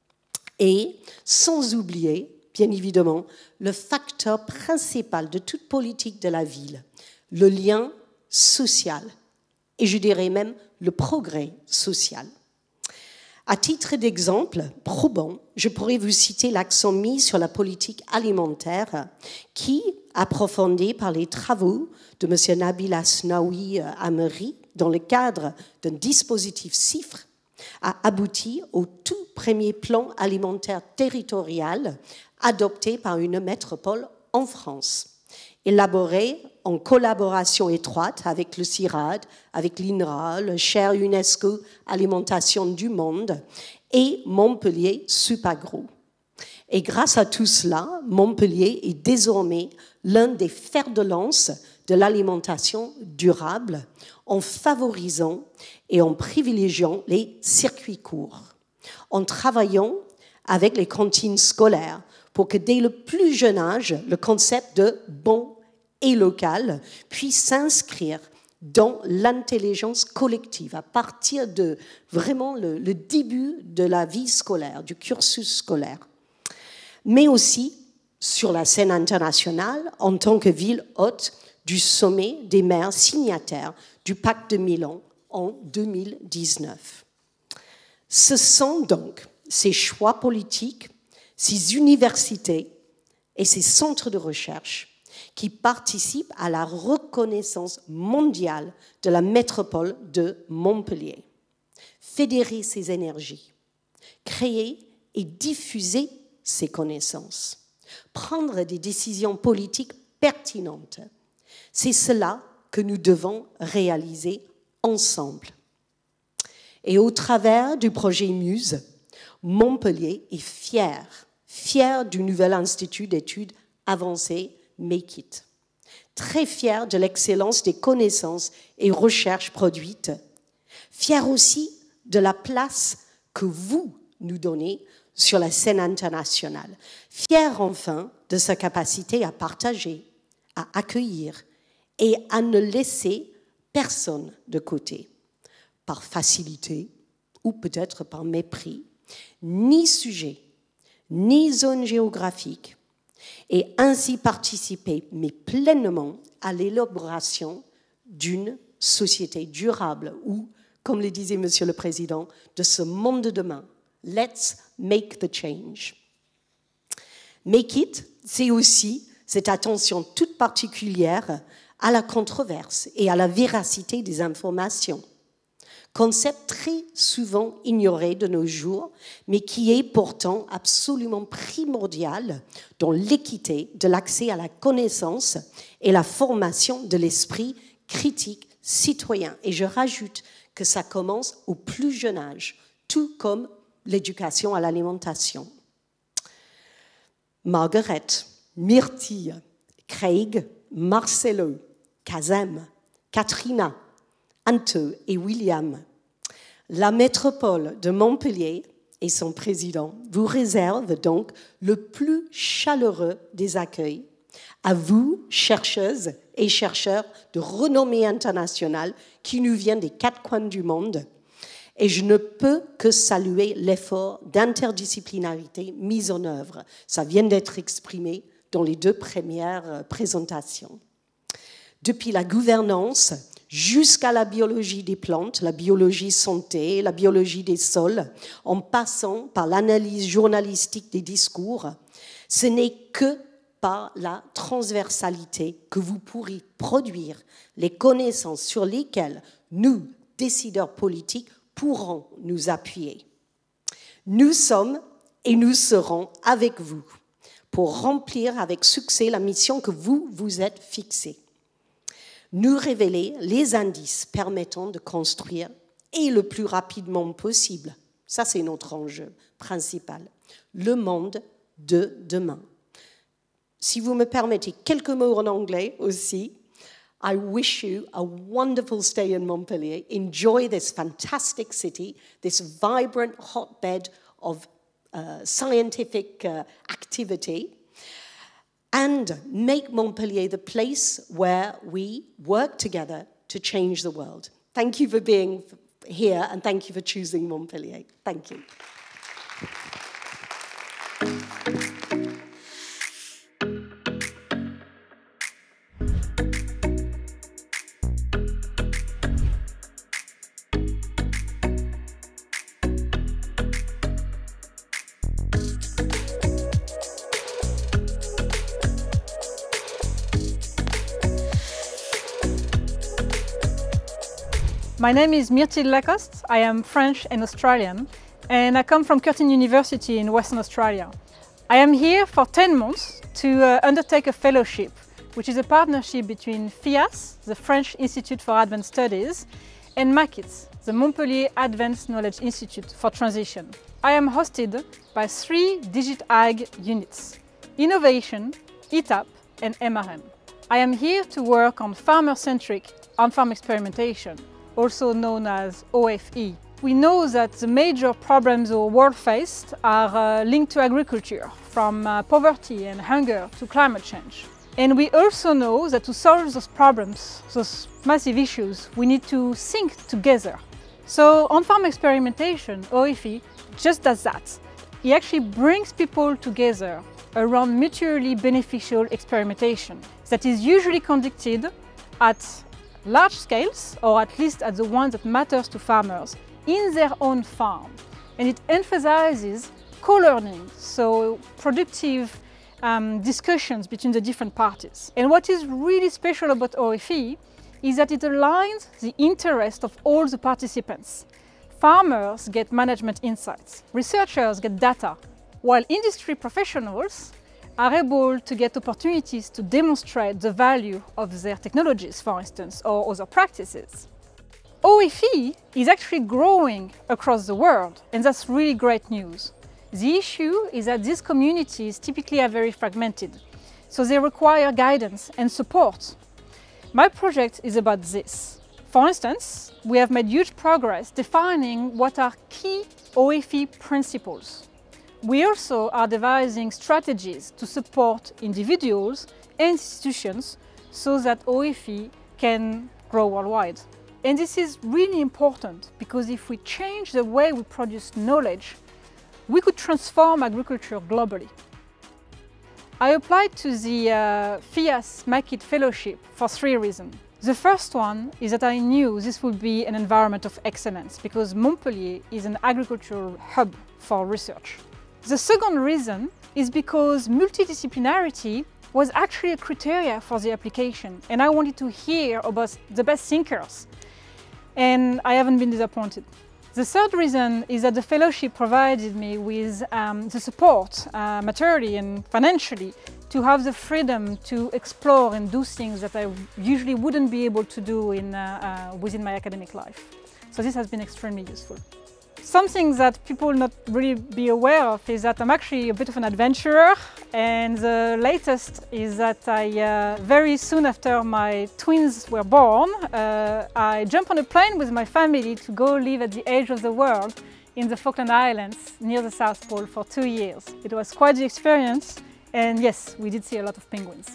et sans oublier, bien évidemment, le facteur principal de toute politique de la ville, le lien social, et je dirais même le progrès social. À titre d'exemple probant, je pourrais vous citer l'accent mis sur la politique alimentaire qui, approfondi par les travaux de M. Nabil Asnaoui Ameri dans le cadre d'un dispositif CIFRE, a abouti au tout premier plan alimentaire territorial adopté par une métropole en France, élaboré en collaboration étroite avec le CIRAD, avec l'INRA, le Chaire UNESCO Alimentation du Monde et Montpellier Supagro. Et grâce à tout cela, Montpellier est désormais l'un des fers de lance de l'alimentation durable en favorisant et en privilégiant les circuits courts, en travaillant avec les cantines scolaires pour que dès le plus jeune âge, le concept de bon et local puisse s'inscrire dans l'intelligence collective à partir de vraiment le, le début de la vie scolaire, du cursus scolaire, mais aussi sur la scène internationale en tant que ville hôte du sommet des maires signataires du Pacte de Milan en deux mille dix-neuf. Ce sont donc ces choix politiques, ces universités et ces centres de recherche qui participent à la reconnaissance mondiale de la métropole de Montpellier. Fédérer ses énergies, créer et diffuser ses connaissances, prendre des décisions politiques pertinentes. C'est cela que nous devons réaliser ensemble. Et au travers du projet Muse, Montpellier est fier, fier du nouvel institut d'études avancées Make It, très fier de l'excellence des connaissances et recherches produites, fier aussi de la place que vous nous donnez sur la scène internationale, fier enfin de sa capacité à partager, à accueillir et à ne laisser personne de côté, par facilité ou peut-être par mépris, ni sujet, ni zone géographique, et ainsi participer, mais pleinement, à l'élaboration d'une société durable ou, comme le disait Monsieur le Président, de ce monde de demain. Let's make the change. Make it, c'est aussi cette attention toute particulière à la controverse et à la véracité des informations. Concept très souvent ignoré de nos jours, mais qui est pourtant absolument primordial dans l'équité de l'accès à la connaissance et la formation de l'esprit critique citoyen. Et je rajoute que ça commence au plus jeune âge, tout comme l'éducation à l'alimentation. Margaret, Myrtille, Craig, Marcelo, Kazem, Katrina, Ante et William, la métropole de Montpellier et son président vous réservent donc le plus chaleureux des accueils. À vous, chercheuses et chercheurs de renommée internationale qui nous viennent des quatre coins du monde. Et je ne peux que saluer l'effort d'interdisciplinarité mis en œuvre. Ça vient d'être exprimé dans les deux premières présentations. Depuis la gouvernance jusqu'à la biologie des plantes, la biologie santé, la biologie des sols, en passant par l'analyse journalistique des discours, ce n'est que par la transversalité que vous pourrez produire les connaissances sur lesquelles nous, décideurs politiques, pourront nous appuyer. Nous sommes et nous serons avec vous pour remplir avec succès la mission que vous vous êtes fixée. Nous révéler les indices permettant de construire et le plus rapidement possible, ça c'est notre enjeu principal, le monde de demain. Si vous me permettez quelques mots en anglais aussi, I wish you a wonderful stay in Montpellier. Enjoy this fantastic city, this vibrant hotbed of uh, scientific uh, activity, and make Montpellier the place where we work together to change the world. Thank you for being here, and thank you for choosing Montpellier. Thank you. My name is Myrtille Lacoste. I am French and Australian, and I come from Curtin University in Western Australia. I am here for ten months to uh, undertake a fellowship, which is a partnership between FIAS, the French Institute for Advanced Studies, and MAKIT, the Montpellier Advanced Knowledge Institute for Transition. I am hosted by three DigitAg units: Innovation, E T A P, and M R M. I am here to work on farmer-centric on-farm experimentation, also known as O F E. We know that the major problems our world faced are uh, linked to agriculture, from uh, poverty and hunger to climate change. And we also know that to solve those problems, those massive issues, we need to think together. So on-farm experimentation, O F E, just does that. It actually brings people together around mutually beneficial experimentation that is usually conducted at large scales, or at least at the one that matters to farmers, in their own farm. And it emphasizes co-learning, so productive um, discussions between the different parties. And what is really special about O F E is that it aligns the interest of all the participants. Farmers get management insights, researchers get data, while industry professionals are able to get opportunities to demonstrate the value of their technologies, for instance, or other practices. O F E is actually growing across the world, and that's really great news. The issue is that these communities typically are very fragmented, so they require guidance and support. My project is about this. For instance, we have made huge progress defining what are key O F E principles. We also are devising strategies to support individuals and institutions so that O F E can grow worldwide. And this is really important because if we change the way we produce knowledge, we could transform agriculture globally. I applied to the uh, FIAS MAKIT Fellowship for three reasons. The first one is that I knew this would be an environment of excellence because Montpellier is an agricultural hub for research. The second reason is because multidisciplinarity was actually a criteria for the application, and I wanted to hear about the best thinkers, and I haven't been disappointed. The third reason is that the fellowship provided me with um, the support, uh, materially and financially, to have the freedom to explore and do things that I usually wouldn't be able to do in, uh, uh, within my academic life. So this has been extremely useful. Something that people not really be aware of is that I'm actually a bit of an adventurer, and the latest is that I, uh, very soon after my twins were born, uh, I jumped on a plane with my family to go live at the edge of the world in the Falkland Islands near the South Pole for two years. It was quite the experience, and yes, we did see a lot of penguins.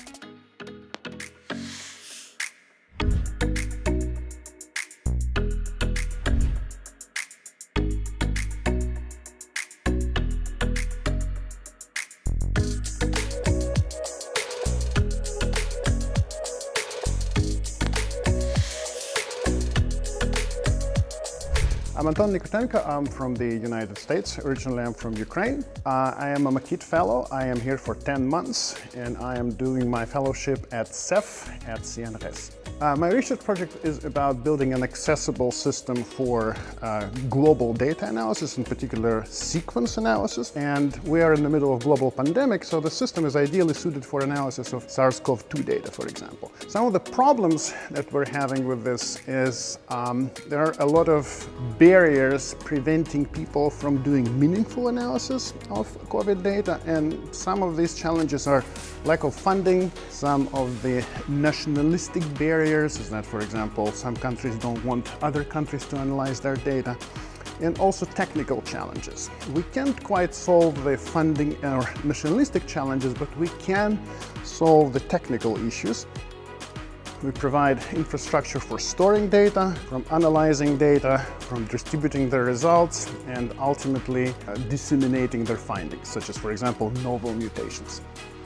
I'm Anton Nikotenko. I'm from the United States. Originally, I'm from Ukraine. Uh, I am a McKeith Fellow. I am here for ten months, and I am doing my fellowship at C E F at C N R S. Uh, my research project is about building an accessible system for uh, global data analysis, in particular sequence analysis. And we are in the middle of global pandemic, so the system is ideally suited for analysis of SARS CoV two data, for example. Some of the problems that we're having with this is um, there are a lot of barriers preventing people from doing meaningful analysis of COVID data, and some of these challenges are lack of funding, some of the nationalistic barriers, is that, for example, some countries don't want other countries to analyze their data, and also technical challenges. We can't quite solve the funding or nationalistic challenges, but we can solve the technical issues. We provide infrastructure for storing data, from analyzing data, from distributing the results, and ultimately uh, disseminating their findings, such as, for example, novel mutations.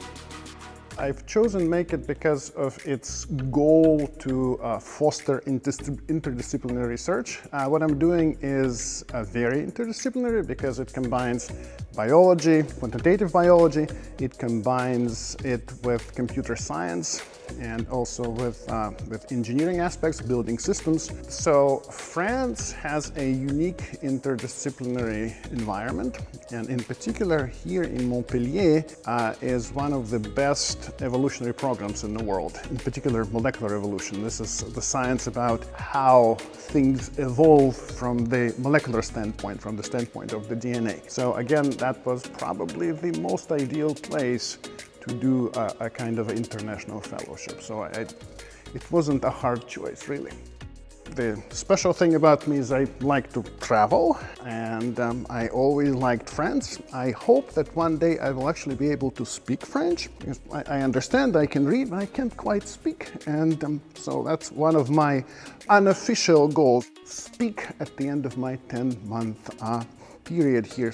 I've chosen MAKE-IT because of its goal to uh, foster interdisciplinary research. Uh, what I'm doing is uh, very interdisciplinary because it combines biology, quantitative biology, it combines it with computer science, and also with, uh, with engineering aspects, building systems. So France has a unique interdisciplinary environment, and in particular here in Montpellier uh, is one of the best evolutionary programs in the world, in particular molecular evolution. This is the science about how things evolve from the molecular standpoint, from the standpoint of the D N A. So again, that was probably the most ideal place to do a, a kind of international fellowship. So I, it wasn't a hard choice, really. The special thing about me is I like to travel, and um, I always liked France. I hope that one day I will actually be able to speak French. I, I understand, I can read, but I can't quite speak. And um, so that's one of my unofficial goals. Speak at the end of my ten-month uh, period here.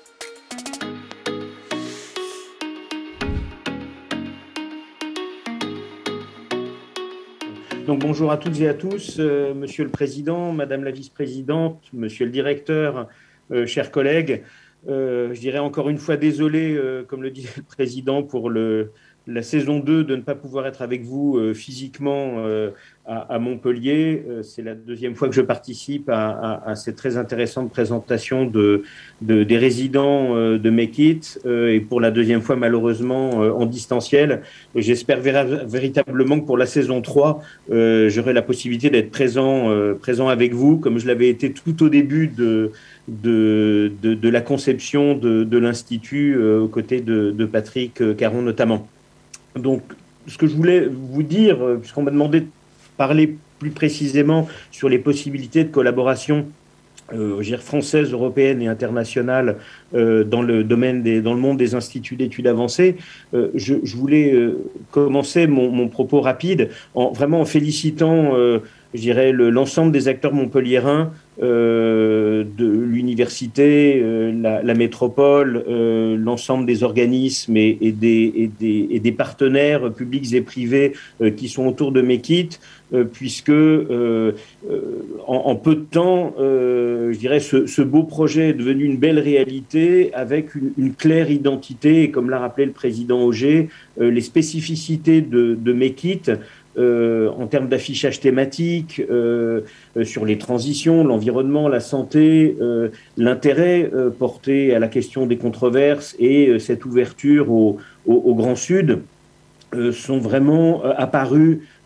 Donc bonjour à toutes et à tous, euh, Monsieur le Président, Madame la Vice-Présidente, Monsieur le Directeur, euh, chers collègues. Euh, je dirais encore une fois désolé, euh, comme le disait le Président, pour le, la saison deux de ne pas pouvoir être avec vous euh, physiquement euh, à, à Montpellier. Euh, c'est la deuxième fois que je participe à, à, à cette très intéressante présentation de, de, des résidents euh, de MAKE-IT euh, et pour la deuxième fois malheureusement euh, en distanciel. J'espère véritablement que pour la saison trois, euh, j'aurai la possibilité d'être présent, euh, présent avec vous, comme je l'avais été tout au début de, de, de, de la conception de, de l'Institut, euh, aux côtés de, de Patrick Caron notamment. Donc, ce que je voulais vous dire, puisqu'on m'a demandé de parler plus précisément sur les possibilités de collaboration euh, française, européenne et internationale euh, dans le domaine des, dans le monde des instituts d'études avancées, euh, je, je voulais euh, commencer mon, mon propos rapide en vraiment en félicitant, euh, je dirais, l'ensemble des acteurs montpelliérains euh, de l'université, euh, la, la métropole, euh, l'ensemble des organismes et, et, des, et, des, et des partenaires publics et privés euh, qui sont autour de MAKE-IT, euh, puisque euh, euh, en, en peu de temps, euh, je dirais, ce, ce beau projet est devenu une belle réalité avec une, une claire identité, et comme l'a rappelé le président Auger, euh, les spécificités de, de MAKE-IT, Euh, en termes d'affichage thématique, euh, euh, sur les transitions, l'environnement, la santé, euh, l'intérêt euh, porté à la question des controverses et euh, cette ouverture au, au, au Grand Sud euh, sont vraiment euh, apparus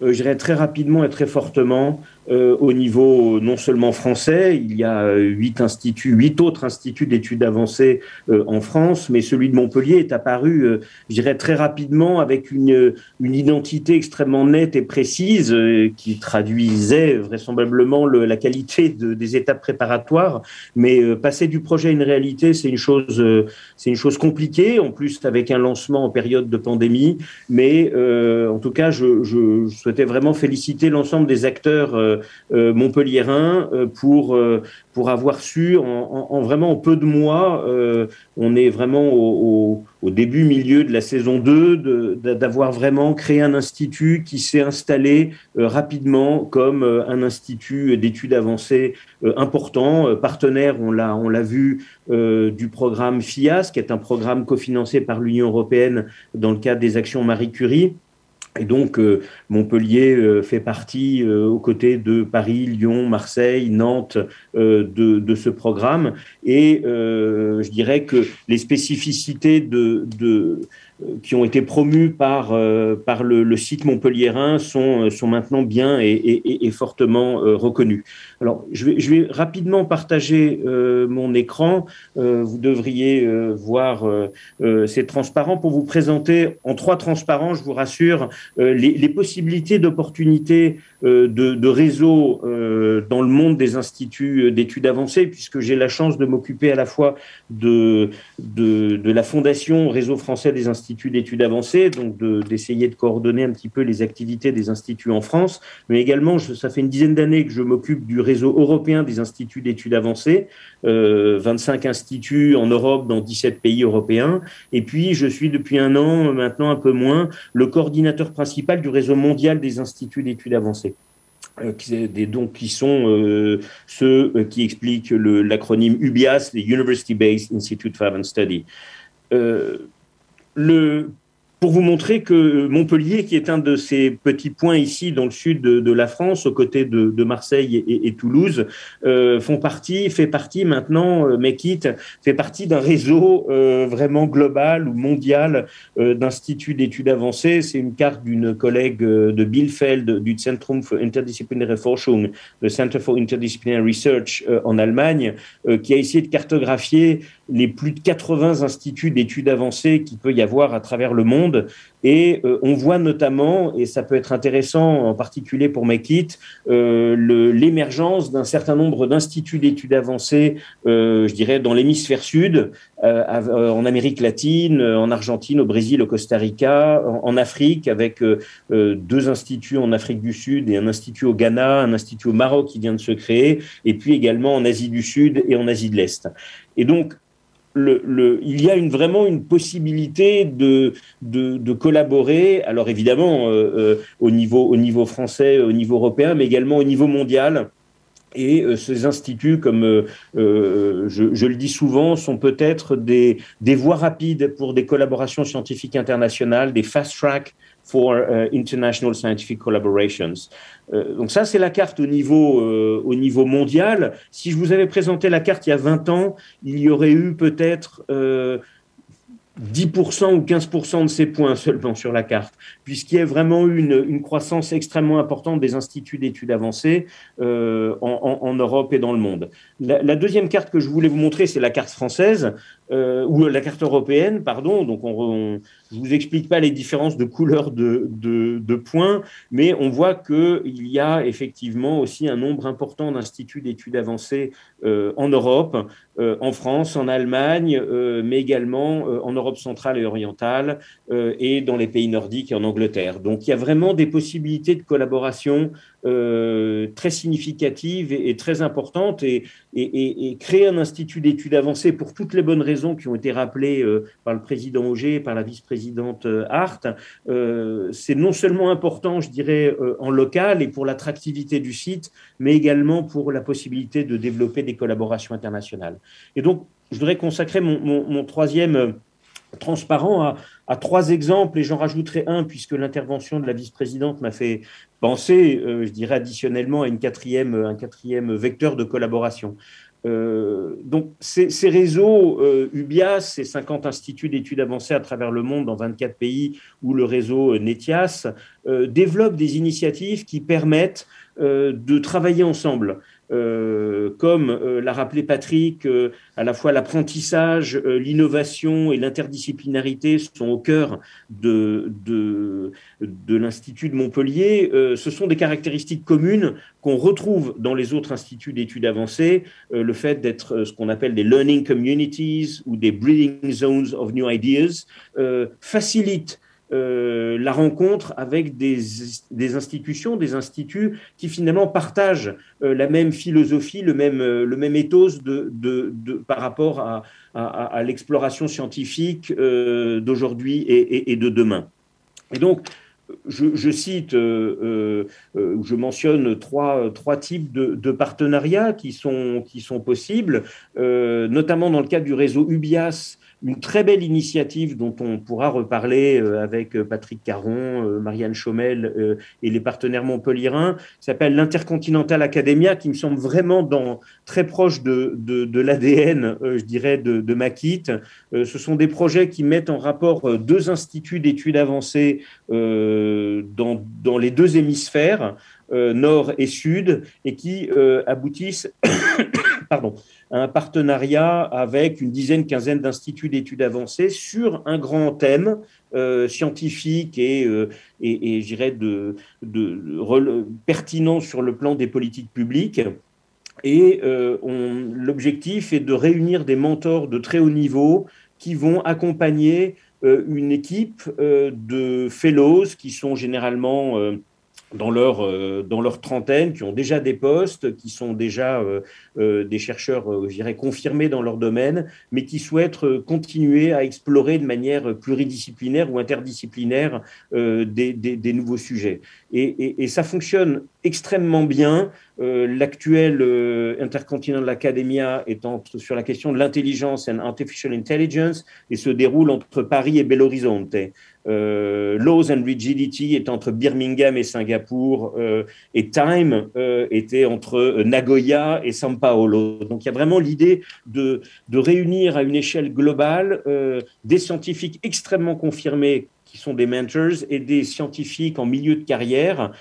euh, je dirais très rapidement et très fortement euh, au niveau non seulement français, il y a huit instituts, huit autres instituts d'études avancées euh, en France, mais celui de Montpellier est apparu, euh, je dirais très rapidement, avec une, une identité extrêmement nette et précise euh, qui traduisait vraisemblablement le, la qualité de, des étapes préparatoires. Mais euh, passer du projet à une réalité, c'est une chose, euh, c'est une chose compliquée, en plus avec un lancement en période de pandémie. Mais euh, en tout cas, je, je, je souhaitais vraiment féliciter l'ensemble des acteurs euh, euh, montpelliérains euh, pour, euh, pour avoir su, en, en, en vraiment peu de mois, euh, on est vraiment au, au, au début, milieu de la saison deux, de, d'avoir vraiment créé un institut qui s'est installé euh, rapidement comme euh, un institut d'études avancées euh, important, euh, partenaire, on l'a, on l'a vu, euh, du programme FIAS, qui est un programme cofinancé par l'Union européenne dans le cadre des actions Marie Curie. Et donc, euh, Montpellier euh, fait partie, euh, aux côtés de Paris, Lyon, Marseille, Nantes, euh, de, de ce programme. Et euh, je dirais que les spécificités de, de, qui ont été promues par, euh, par le, le site montpelliérain sont, sont maintenant bien et, et, et fortement euh, reconnues. Alors, je vais, je vais rapidement partager euh, mon écran. Euh, vous devriez euh, voir euh, euh, ces transparents pour vous présenter en trois transparents, je vous rassure, euh, les, les possibilités d'opportunités euh, de, de réseau euh, dans le monde des instituts d'études avancées, puisque j'ai la chance de m'occuper à la fois de, de, de la Fondation Réseau français des instituts d'études avancées, donc de, d'essayer de coordonner un petit peu les activités des instituts en France, mais également, je, ça fait une dizaine d'années que je m'occupe du réseau européen des instituts d'études avancées, euh, vingt-cinq instituts en Europe dans dix-sept pays européens, et puis je suis depuis un an, maintenant un peu moins, le coordinateur principal du réseau mondial des instituts d'études avancées. Euh, qui, des, donc, qui sont euh, ceux euh, qui expliquent le, l'acronyme U B I A S, les University Based Institute for Advanced Study. Euh, le, pour vous montrer que Montpellier, qui est un de ces petits points ici dans le sud de, de la France, aux côtés de, de Marseille et, et Toulouse, euh, font partie, fait partie maintenant, euh, MECIT fait partie d'un réseau euh, vraiment global ou mondial euh, d'instituts d'études avancées. C'est une carte d'une collègue de Bielefeld du Zentrum für Interdisziplinaire Forschung, le Center for Interdisciplinary Research euh, en Allemagne, euh, qui a essayé de cartographier les plus de quatre-vingts instituts d'études avancées qu'il peut y avoir à travers le monde. Et euh, on voit notamment, et ça peut être intéressant en particulier pour MECIT, euh, le, l'émergence d'un certain nombre d'instituts d'études avancées, euh, je dirais, dans l'hémisphère sud, euh, euh, en Amérique latine, en Argentine, au Brésil, au Costa Rica, en, en Afrique, avec euh, euh, deux instituts en Afrique du Sud et un institut au Ghana, un institut au Maroc qui vient de se créer, et puis également en Asie du Sud et en Asie de l'Est. Et donc, Le, le, il y a une, vraiment une possibilité de, de, de collaborer, alors évidemment euh, euh, au, niveau, au niveau français, au niveau européen, mais également au niveau mondial. Et euh, ces instituts, comme euh, euh, je, je le dis souvent, sont peut-être des, des voies rapides pour des collaborations scientifiques internationales, des fast track for uh, international scientific collaborations. Euh, donc ça, c'est la carte au niveau, euh, au niveau mondial. Si je vous avais présenté la carte il y a vingt ans, il y aurait eu peut-être euh, dix pour cent ou quinze pour cent de ces points seulement sur la carte, puisqu'il y a vraiment eu une, une croissance extrêmement importante des instituts d'études avancées euh, en, en, en Europe et dans le monde. La, la deuxième carte que je voulais vous montrer, c'est la carte française, euh, ou la carte européenne, pardon. Donc, on, on, je ne vous explique pas les différences de couleurs de, de, de points, mais on voit qu'il y a effectivement aussi un nombre important d'instituts d'études avancées euh, en Europe, euh, en France, en Allemagne, euh, mais également euh, en Europe centrale et orientale euh, et dans les pays nordiques et en Angleterre. Donc, il y a vraiment des possibilités de collaboration euh, très significatives et, et très importantes. Et, et, et, et créer un institut d'études avancées pour toutes les bonnes raisons qui ont été rappelées euh, par le président Auger et par la vice-présidente euh, Hart, euh, c'est non seulement important, je dirais, euh, en local et pour l'attractivité du site, mais également pour la possibilité de développer des collaborations internationales. Et donc, je voudrais consacrer mon, mon, mon troisième euh, transparent à, à trois exemples, et j'en rajouterai un puisque l'intervention de la vice-présidente m'a fait penser, euh, je dirais additionnellement, à une quatrième, un quatrième vecteur de collaboration. Euh, donc, ces, ces réseaux euh, UBIAS, ces cinquante instituts d'études avancées à travers le monde dans vingt-quatre pays, ou le réseau NETIAS, euh, développent des initiatives qui permettent euh, de travailler ensemble. Euh, comme euh, l'a rappelé Patrick, euh, à la fois l'apprentissage, euh, l'innovation et l'interdisciplinarité sont au cœur de, de, de l'Institut de Montpellier. Euh, ce sont des caractéristiques communes qu'on retrouve dans les autres instituts d'études avancées. Euh, le fait d'être euh, ce qu'on appelle des learning communities ou des breeding zones of new ideas euh, facilite Euh, la rencontre avec des, des institutions, des instituts qui finalement partagent euh, la même philosophie, le même, euh, le même ethos de, de, de, par rapport à, à, à l'exploration scientifique euh, d'aujourd'hui et, et, et de demain. Et donc, je, je cite, euh, euh, je mentionne trois, trois types de, de partenariats qui sont, qui sont possibles, euh, notamment dans le cadre du réseau UBIAS, une très belle initiative dont on pourra reparler avec Patrick Caron, Marianne Chaumel et les partenaires montpelliérains, qui s'appelle l'Intercontinental Academia, qui me semble vraiment dans, très proche de, de, de l'A D N, je dirais, de, de Makit. Ce sont des projets qui mettent en rapport deux instituts d'études avancées euh, dans, dans les deux hémisphères, euh, nord et sud, et qui euh, aboutissent pardon, un partenariat avec une dizaine, quinzaine d'instituts d'études avancées sur un grand thème euh, scientifique et, euh, et, et je dirais, de, de, de, pertinent sur le plan des politiques publiques. Et euh, l'objectif est de réunir des mentors de très haut niveau qui vont accompagner euh, une équipe euh, de fellows qui sont généralement... Euh, Dans leur, euh, dans leur trentaine, qui ont déjà des postes, qui sont déjà euh, euh, des chercheurs, euh, je dirais, confirmés dans leur domaine, mais qui souhaitent euh, continuer à explorer de manière pluridisciplinaire ou interdisciplinaire euh, des, des, des nouveaux sujets. Et, et, et ça fonctionne extrêmement bien. Euh, L'actuel euh, Intercontinental Academia est entre, sur la question de l'intelligence and artificial intelligence et se déroule entre Paris et Belo Horizonte. Euh, Laws and Rigidity est entre Birmingham et Singapour, euh, et Time euh, était entre Nagoya et São Paulo. Donc il y a vraiment l'idée de, de réunir à une échelle globale euh, des scientifiques extrêmement confirmés qui sont des mentors et des scientifiques en milieu de carrière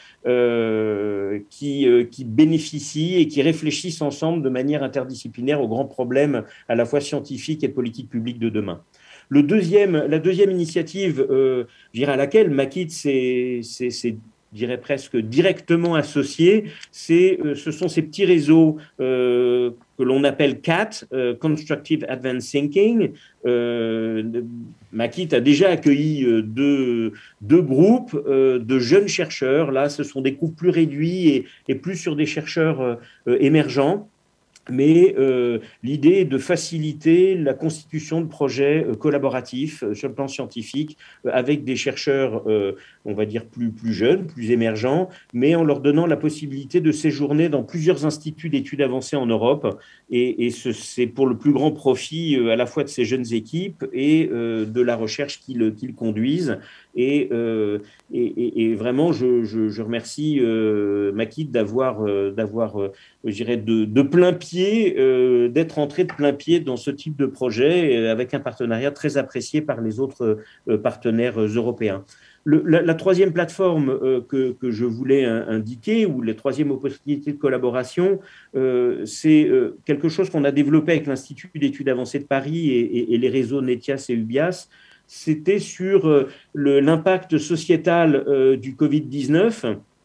euh, qui, euh, qui bénéficient et qui réfléchissent ensemble de manière interdisciplinaire aux grands problèmes à la fois scientifiques et politiques publiques de demain. Le deuxième, la deuxième initiative, euh, je dirais à laquelle Makit s'est, je dirais presque directement associé, c'est, euh, ce sont ces petits réseaux euh, que l'on appelle C A T, euh, Constructive Advanced Thinking. Euh, Makit a déjà accueilli euh, deux, deux groupes euh, de jeunes chercheurs. Là, ce sont des groupes plus réduits et, et plus sur des chercheurs euh, émergents. Mais euh, l'idée est de faciliter la constitution de projets euh, collaboratifs euh, sur le plan scientifique euh, avec des chercheurs, euh, on va dire, plus, plus jeunes, plus émergents, mais en leur donnant la possibilité de séjourner dans plusieurs instituts d'études avancées en Europe. Et, et c'est pour le plus grand profit euh, à la fois de ces jeunes équipes et euh, de la recherche qu'ils qu'ils conduisent. Et, euh, et, et, et vraiment, je, je, je remercie euh, Makit d'avoir, euh, d'avoir euh, je dirais, de, de plein pied, euh, d'être entré de plein pied dans ce type de projet, euh, avec un partenariat très apprécié par les autres euh, partenaires euh, européens. Le, la, la troisième plateforme euh, que, que je voulais un, indiquer, ou la troisième opportunité de collaboration, euh, c'est euh, quelque chose qu'on a développé avec l'Institut d'études avancées de Paris et, et, et les réseaux NETIAS et UBIAS. C'était sur euh, l'impact sociétal euh, du covid dix-neuf,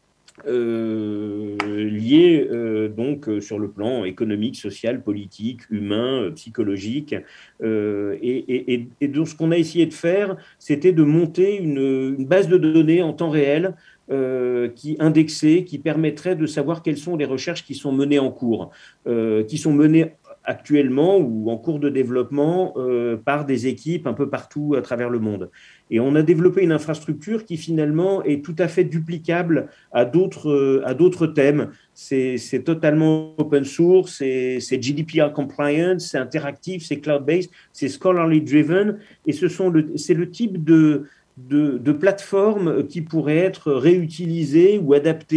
Euh, lié euh, donc euh, sur le plan économique, social, politique, humain, euh, psychologique. Euh, et, et, et donc ce qu'on a essayé de faire, c'était de monter une, une base de données en temps réel euh, qui indexée, qui permettrait de savoir quelles sont les recherches qui sont menées en cours, euh, qui sont menées actuellement ou en cours de développement euh, par des équipes un peu partout à travers le monde. Et on a développé une infrastructure qui finalement est tout à fait duplicable à d'autres à d'autres thèmes. C'est c'est totalement open source, c'est G D P R compliant, c'est interactif, c'est cloud-based, c'est scholarly driven, et ce sont le c'est le type de De, de plateformes qui pourraient être réutilisées ou adaptées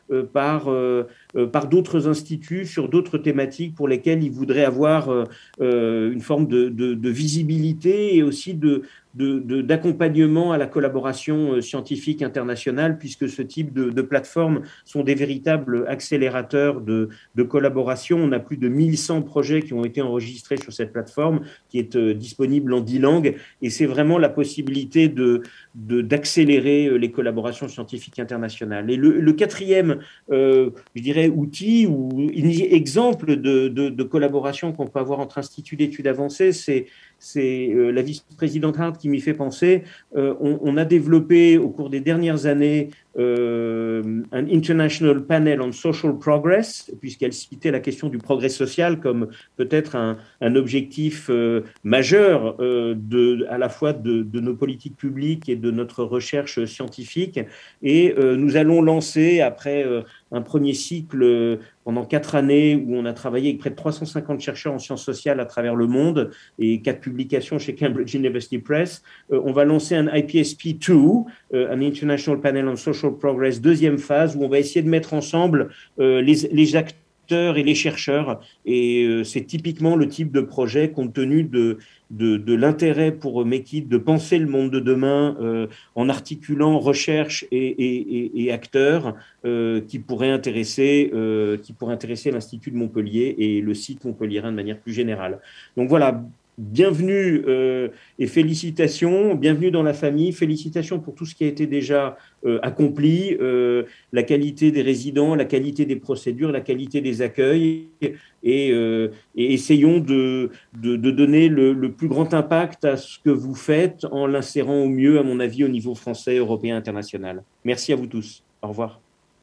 euh, par, euh, euh, par d'autres instituts sur d'autres thématiques pour lesquelles ils voudraient avoir euh, euh, une forme de, de, de visibilité et aussi de, de, de, d'accompagnement à la collaboration scientifique internationale, puisque ce type de, de plateformes sont des véritables accélérateurs de, de collaboration. On a plus de mille cent projets qui ont été enregistrés sur cette plateforme, qui est euh, disponible en dix langues, et c'est vraiment la possibilité de, de, d'accélérer les collaborations scientifiques internationales. Et le, le quatrième, euh, je dirais, outil ou exemple de, de, de collaboration qu'on peut avoir entre instituts d'études avancées, c'est c'est euh, la vice-présidente Hart qui m'y fait penser. Euh, on, on a développé au cours des dernières années euh, un International Panel on Social Progress, puisqu'elle citait la question du progrès social comme peut-être un, un objectif euh, majeur euh, de, à la fois de, de nos politiques publiques et de notre recherche scientifique. Et euh, nous allons lancer, après euh, un premier cycle euh, pendant quatre années où on a travaillé avec près de trois cent cinquante chercheurs en sciences sociales à travers le monde et quatre publications chez Cambridge University Press, euh, on va lancer un I P S P deux, euh, un International Panel on Social Progress, deuxième phase, où on va essayer de mettre ensemble euh, les, les acteurs et les chercheurs. Et euh, c'est typiquement le type de projet, compte tenu de, de, de l'intérêt pour Mekit de penser le monde de demain euh, en articulant recherche et, et, et, et acteurs euh, qui pourraient intéresser, euh, qui pourraient intéresser l'Institut de Montpellier et le site montpelliérain de manière plus générale. Donc voilà. Bienvenue euh, et félicitations, bienvenue dans la famille, félicitations pour tout ce qui a été déjà euh, accompli, euh, la qualité des résidents, la qualité des procédures, la qualité des accueils, et, euh, et essayons de, de, de donner le, le plus grand impact à ce que vous faites en l'insérant au mieux, à mon avis, au niveau français, européen, international. Merci à vous tous. Au revoir.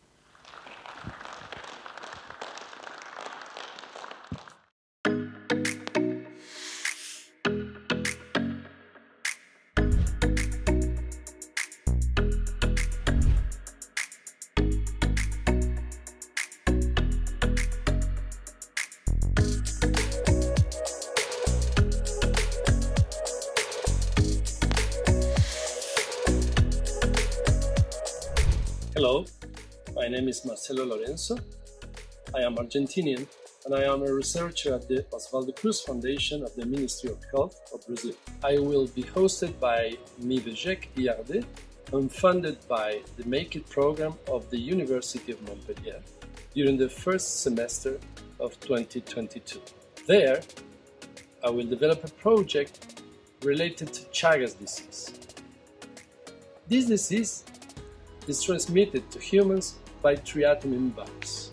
Hello, my name is Marcelo Lorenzo. I am Argentinian and I am a researcher at the Osvaldo Cruz Foundation of the Ministry of Health of Brazil. I will be hosted by Mibejek I R D and funded by the Make It program of the University of Montpellier during the first semester of twenty twenty-two. There, I will develop a project related to Chagas disease. This disease is transmitted to humans by triatomine virus,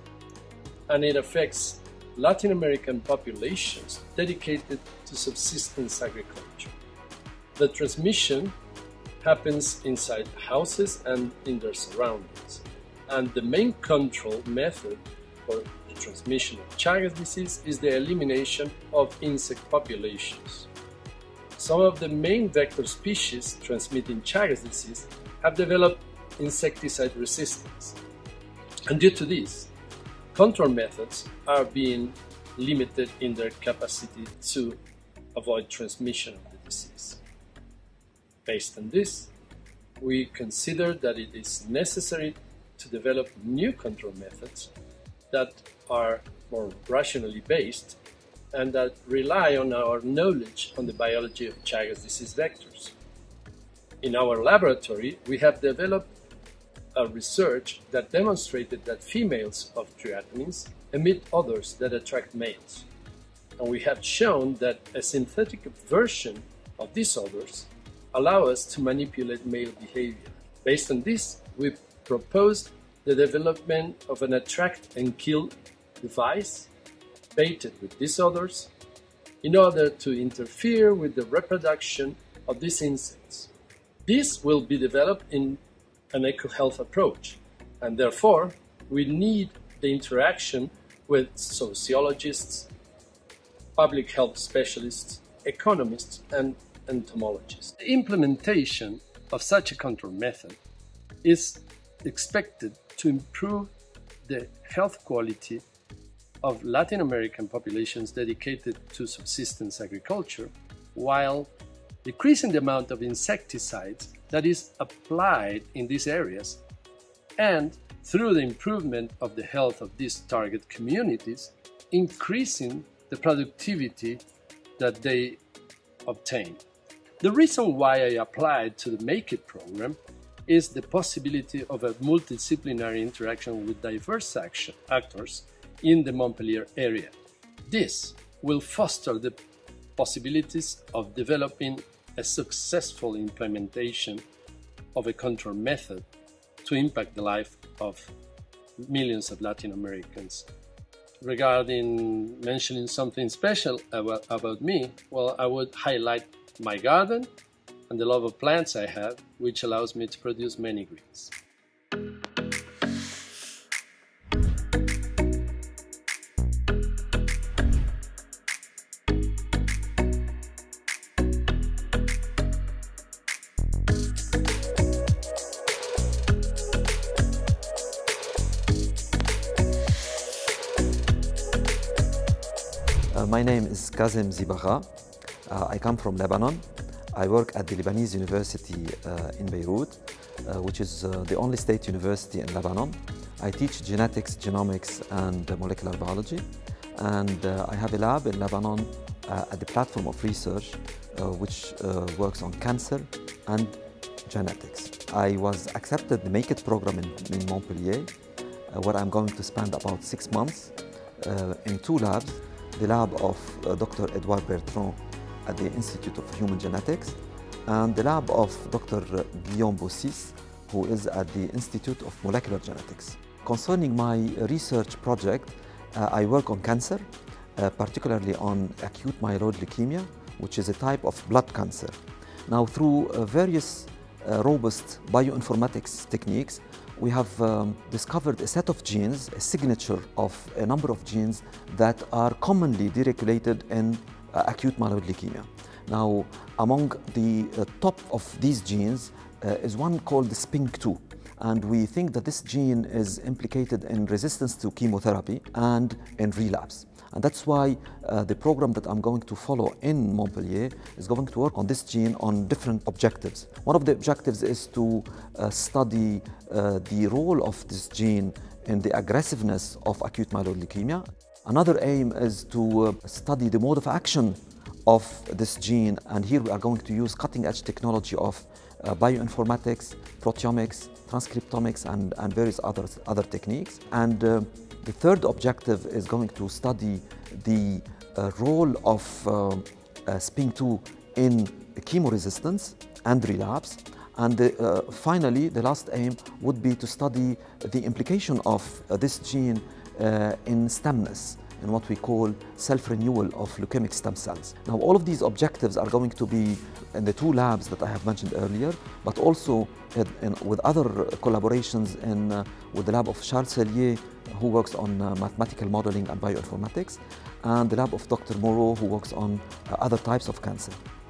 and it affects Latin American populations dedicated to subsistence agriculture. The transmission happens inside houses and in their surroundings, and the main control method for the transmission of Chagas disease is the elimination of insect populations. Some of the main vector species transmitting Chagas disease have developed insecticide resistance, and due to this, control methods are being limited in their capacity to avoid transmission of the disease. Based on this, we consider that it is necessary to develop new control methods that are more rationally based and that rely on our knowledge on the biology of Chagas disease vectors. In our laboratory, we have developed a research that demonstrated that females of triatomines emit odors that attract males. And we have shown that a synthetic version of these odors allow us to manipulate male behavior. Based on this, we proposed the development of an attract and kill device baited with these odors in order to interfere with the reproduction of these insects. This will be developed in an eco-health approach, and therefore we need the interaction with sociologists, public health specialists, economists, and entomologists. The implementation of such a control method is expected to improve the health quality of Latin American populations dedicated to subsistence agriculture, while decreasing the amount of insecticides that is applied in these areas, and through the improvement of the health of these target communities, increasing the productivity that they obtain. The reason why I applied to the Make It program is the possibility of a multidisciplinary interaction with diverse action, actors in the Montpellier area. This will foster the possibilities of developing a successful implementation of a control method to impact the life of millions of Latin Americans. Regarding mentioning something special about, about me, well, I would highlight my garden and the love of plants I have, which allows me to produce many greens. Uh, my name is Kazem Zibagha. Uh, I come from Lebanon. I work at the Lebanese University uh, in Beirut, uh, which is uh, the only state university in Lebanon. I teach genetics, genomics, and uh, molecular biology. And uh, I have a lab in Lebanon uh, at the platform of research, uh, which uh, works on cancer and genetics. I was accepted the Make It program in, in Montpellier, uh, where I'm going to spend about six months uh, in two labs. The lab of uh, Doctor Edouard Bertrand at the Institute of Human Genetics, and the lab of Doctor Guillaume Bossis, who is at the Institute of Molecular Genetics. Concerning my research project, uh, I work on cancer, uh, particularly on acute myeloid leukemia, which is a type of blood cancer. Now, through uh, various uh, robust bioinformatics techniques, we have um, discovered a set of genes, a signature of a number of genes that are commonly deregulated in uh, acute myeloid leukemia. Now, among the uh, top of these genes uh, is one called the S P I N C two. And we think that this gene is implicated in resistance to chemotherapy and in relapse. And that's why uh, the program that I'm going to follow in Montpellier is going to work on this gene on different objectives. One of the objectives is to uh, study uh, the role of this gene in the aggressiveness of acute myeloid leukemia. Another aim is to uh, study the mode of action of this gene, and here we are going to use cutting-edge technology of uh, bioinformatics, proteomics, transcriptomics, and, and various other, other techniques. And uh, the third objective is going to study the uh, role of uh, uh, S P I N C two in chemoresistance and relapse. And the, uh, finally, the last aim would be to study the implication of uh, this gene uh, in stemness, in what we call self-renewal of leukemic stem cells. Now, all of these objectives are going to be in the two labs that I have mentioned earlier, but also in, in, with other collaborations in, uh, with the lab of Charles Sellier, who works on uh, mathematical modeling and bioinformatics, and the lab of Doctor Moreau, who works on uh, other types of cancer.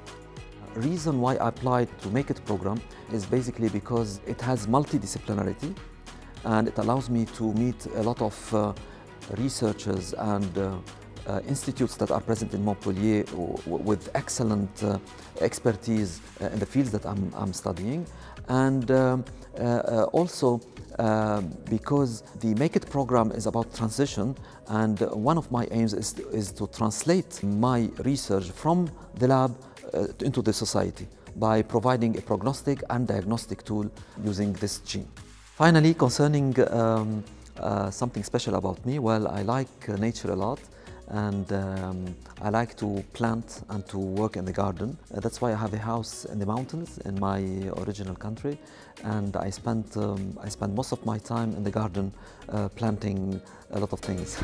The reason why I applied to Make It program is basically because it has multidisciplinarity, and it allows me to meet a lot of uh, researchers and uh, uh, institutes that are present in Montpellier with excellent uh, expertise uh, in the fields that I'm, I'm studying. And um, uh, uh, also uh, because the Make It program is about transition, and one of my aims is to, is to translate my research from the lab uh, into the society by providing a prognostic and diagnostic tool using this gene. Finally, concerning um, Uh, something special about me, well, I like uh, nature a lot, and um, I like to plant and to work in the garden. Uh, that's why I have a house in the mountains in my original country, and I spend, um, I spend most of my time in the garden uh, planting a lot of things.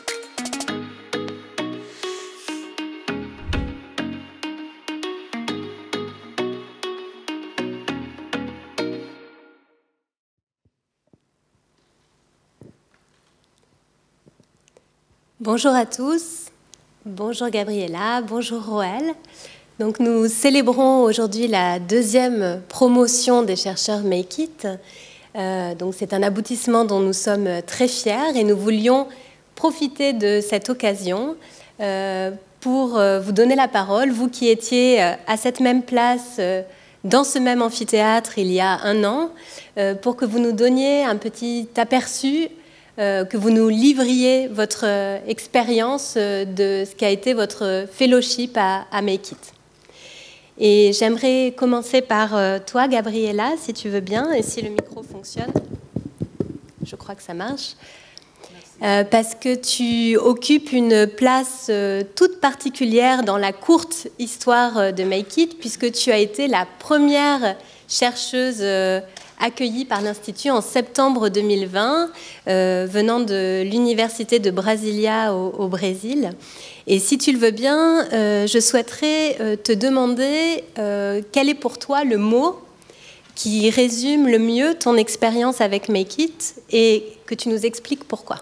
Bonjour à tous, bonjour Gabriela, bonjour Roel. Donc nous célébrons aujourd'hui la deuxième promotion des chercheurs Make It. Euh, donc c'est un aboutissement dont nous sommes très fiers et nous voulions profiter de cette occasion euh, pour vous donner la parole, vous qui étiez à cette même place euh, dans ce même amphithéâtre il y a un an euh, pour que vous nous donniez un petit aperçu, euh, que vous nous livriez votre euh, expérience euh, de ce qu'a été votre fellowship à, à Make It. Et j'aimerais commencer par euh, toi, Gabriela, si tu veux bien, et si le micro fonctionne. Je crois que ça marche. Euh, parce que tu occupes une place euh, toute particulière dans la courte histoire de Make It, puisque tu as été la première chercheuse euh, accueillie par l'Institut en septembre deux mille vingt, euh, venant de l'Université de Brasilia au, au Brésil. Et si tu le veux bien, euh, je souhaiterais euh, te demander euh, quel est pour toi le mot qui résume le mieux ton expérience avec Make It et que tu nous expliques pourquoi.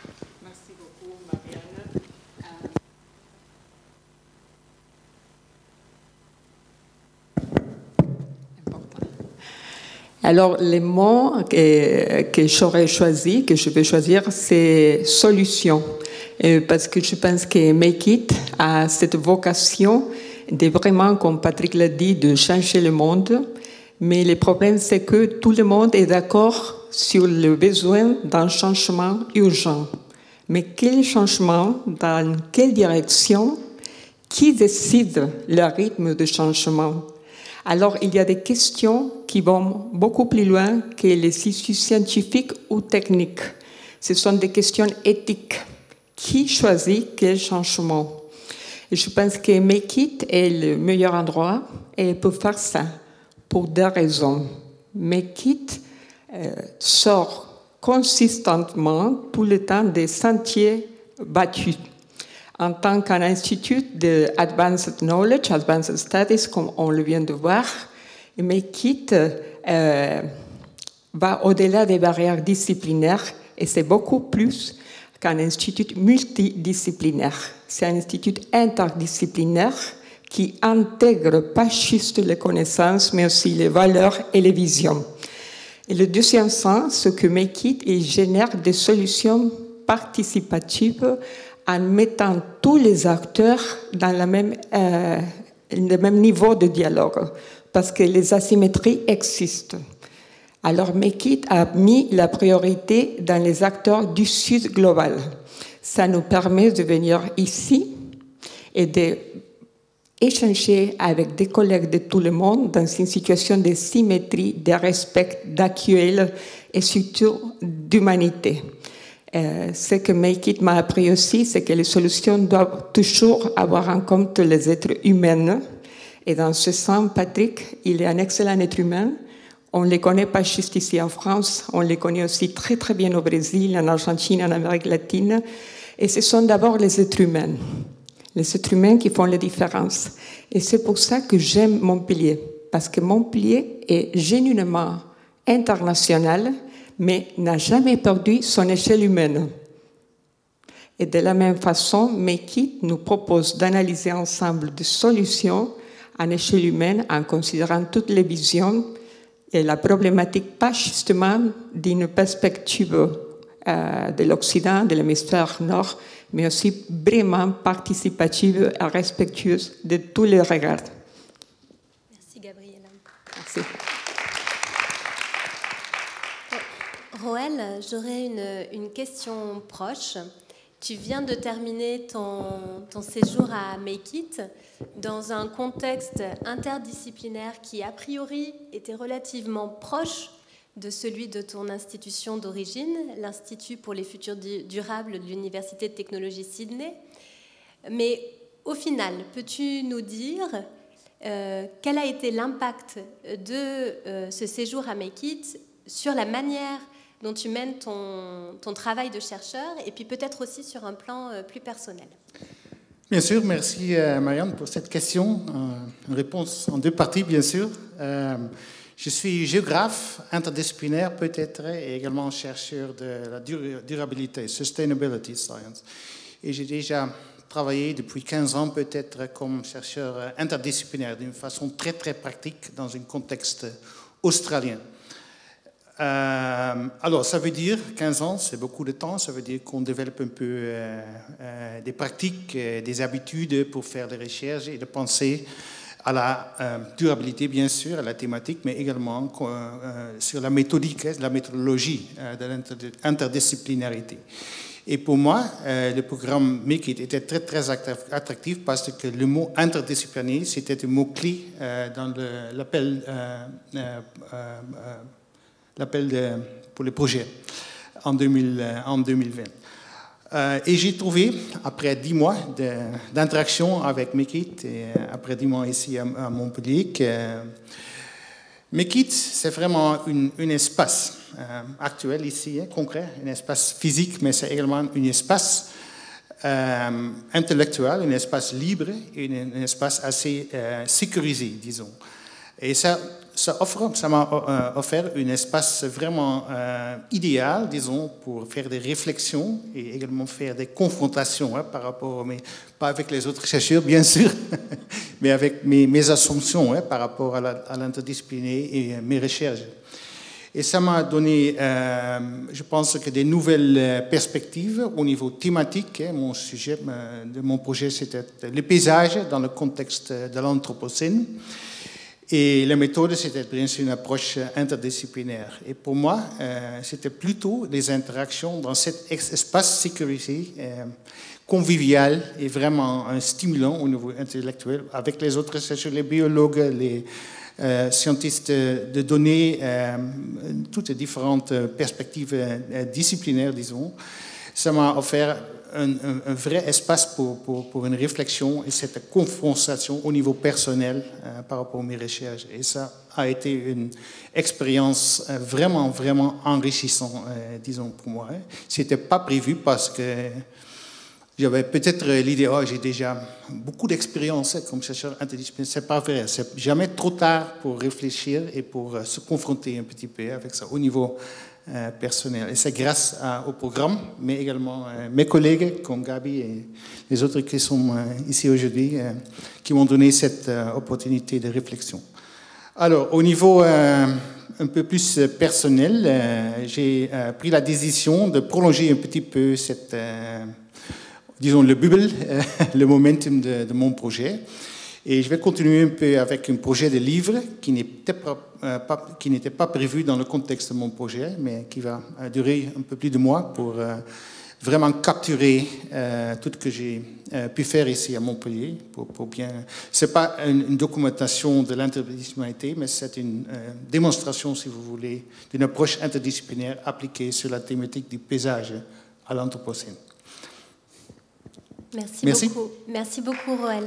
Alors, les mots que, que j'aurais choisi, que je vais choisir, c'est solution. Euh, parce que je pense que Make It a cette vocation de vraiment, comme Patrick l'a dit, de changer le monde. Mais le problème, c'est que tout le monde est d'accord sur le besoin d'un changement urgent. Mais quel changement? Dans quelle direction? Qui décide le rythme de changement? Alors, il y a des questions qui vont beaucoup plus loin que les issues scientifiques ou techniques. Ce sont des questions éthiques. Qui choisit quel changement? Et je pense que Make It est le meilleur endroit et pour faire ça, pour deux raisons. Make It euh, sort consistamment tout le temps des sentiers battus. En tant qu'un institut de Advanced Knowledge, Advanced Studies, comme on le vient de voir, Make It euh, va au-delà des barrières disciplinaires et c'est beaucoup plus qu'un institut multidisciplinaire. C'est un institut interdisciplinaire qui intègre pas juste les connaissances, mais aussi les valeurs et les visions. Et le deuxième sens, c'est que Make It il génère des solutions participatives en mettant tous les acteurs dans la même, euh, le même niveau de dialogue, parce que les asymétries existent. Alors, Make It a mis la priorité dans les acteurs du Sud global. Ça nous permet de venir ici et d'échanger avec des collègues de tout le monde dans une situation de symétrie, de respect, d'accueil et surtout d'humanité. Euh, ce que Make It m'a appris aussi, c'est que les solutions doivent toujours avoir en compte les êtres humains. Et dans ce sens, Patrick, il est un excellent être humain. On ne les connaît pas juste ici en France, on les connaît aussi très très bien au Brésil, en Argentine, en Amérique latine. Et ce sont d'abord les êtres humains, les êtres humains qui font la différence. Et c'est pour ça que j'aime Montpellier, parce que Montpellier est genuinement international, mais n'a jamais perdu son échelle humaine. Et de la même façon, Make It nous propose d'analyser ensemble des solutions à échelle humaine en considérant toutes les visions et la problématique, pas justement d'une perspective euh, de l'Occident, de l'hémisphère nord, mais aussi vraiment participative et respectueuse de tous les regards. Merci Gabriela. Merci. Roel, j'aurais une, une question proche. Tu viens de terminer ton, ton séjour à Make It dans un contexte interdisciplinaire qui, a priori, était relativement proche de celui de ton institution d'origine, l'Institut pour les futurs durables de l'Université de technologie Sydney. Mais au final, peux-tu nous dire euh, quel a été l'impact de euh, ce séjour à Make It sur la manière dont tu mènes ton, ton travail de chercheur, et puis peut-être aussi sur un plan euh, plus personnel. Bien sûr, merci euh, Marianne pour cette question. Euh, une réponse en deux parties, bien sûr. Euh, je suis géographe interdisciplinaire peut-être, et également chercheur de la durabilité, Sustainability Science. Et j'ai déjà travaillé depuis quinze ans peut-être comme chercheur interdisciplinaire d'une façon très très pratique dans un contexte australien. Euh, alors, ça veut dire quinze ans, c'est beaucoup de temps. Ça veut dire qu'on développe un peu euh, euh, des pratiques, euh, des habitudes pour faire des recherches et de penser à la euh, durabilité, bien sûr, à la thématique, mais également euh, sur la méthodique, la méthodologie euh, de l'interdisciplinarité. Et pour moi, euh, le programme Make It était très, très attractif parce que le mot interdisciplinaire, c'était un mot-clé euh, dans l'appel euh, euh, euh, euh, pour le projet en, deux mille, en deux mille vingt. Euh, et j'ai trouvé, après dix mois d'interaction avec Make It, et après dix mois ici à, à Montpellier, que Make It, c'est vraiment une, un espace euh, actuel ici, hein, concret, un espace physique, mais c'est également un espace euh, intellectuel, un espace libre et un, un espace assez euh, sécurisé, disons. Et ça, ça offre, ça m'a euh, offert un espace vraiment euh, idéal, disons, pour faire des réflexions et également faire des confrontations hein, par rapport, mais pas avec les autres chercheurs, bien sûr, mais avec mes, mes assumptions hein, par rapport à l'interdisciplinaire et euh, mes recherches. Et ça m'a donné, euh, je pense, que des nouvelles perspectives au niveau thématique. Hein. Mon sujet euh, de mon projet, c'était le paysage dans le contexte de l'Anthropocène. Et la méthode, c'était bien sûr une approche interdisciplinaire. Et pour moi, euh, c'était plutôt des interactions dans cet espace sécurisé, euh, convivial et vraiment un stimulant au niveau intellectuel avec les autres chercheurs, les biologues, les euh, scientistes de données, euh, toutes les différentes perspectives euh, disciplinaires, disons. Ça m'a offert Un, un, un vrai espace pour, pour, pour une réflexion et cette confrontation au niveau personnel euh, par rapport à mes recherches. Et ça a été une expérience euh, vraiment, vraiment enrichissante, euh, disons, pour moi. Hein. Ce n'était pas prévu parce que j'avais peut-être l'idée, oh, j'ai déjà beaucoup d'expérience hein, comme chercheur interdisciplinaire. Ce n'est pas vrai. Ce n'est jamais trop tard pour réfléchir et pour euh, se confronter un petit peu avec ça au niveau Euh, personnel. Et c'est grâce à, au programme, mais également euh, mes collègues comme Gabi et les autres qui sont euh, ici aujourd'hui, euh, qui m'ont donné cette euh, opportunité de réflexion. Alors, au niveau euh, un peu plus personnel, euh, j'ai euh, pris la décision de prolonger un petit peu cette, euh, disons, le bubble, euh, le momentum de, de mon projet. Et je vais continuer un peu avec un projet de livre qui n'était pas, euh, pas, qui n'était pas prévu dans le contexte de mon projet, mais qui va euh, durer un peu plus de mois pour euh, vraiment capturer euh, tout ce que j'ai euh, pu faire ici à Montpellier. Pour, pour bien... Ce n'est pas une, une documentation de l'interdisciplinarité, mais c'est une euh, démonstration, si vous voulez, d'une approche interdisciplinaire appliquée sur la thématique du paysage à l'Anthropocène. Merci, Merci beaucoup. Merci beaucoup, Roel.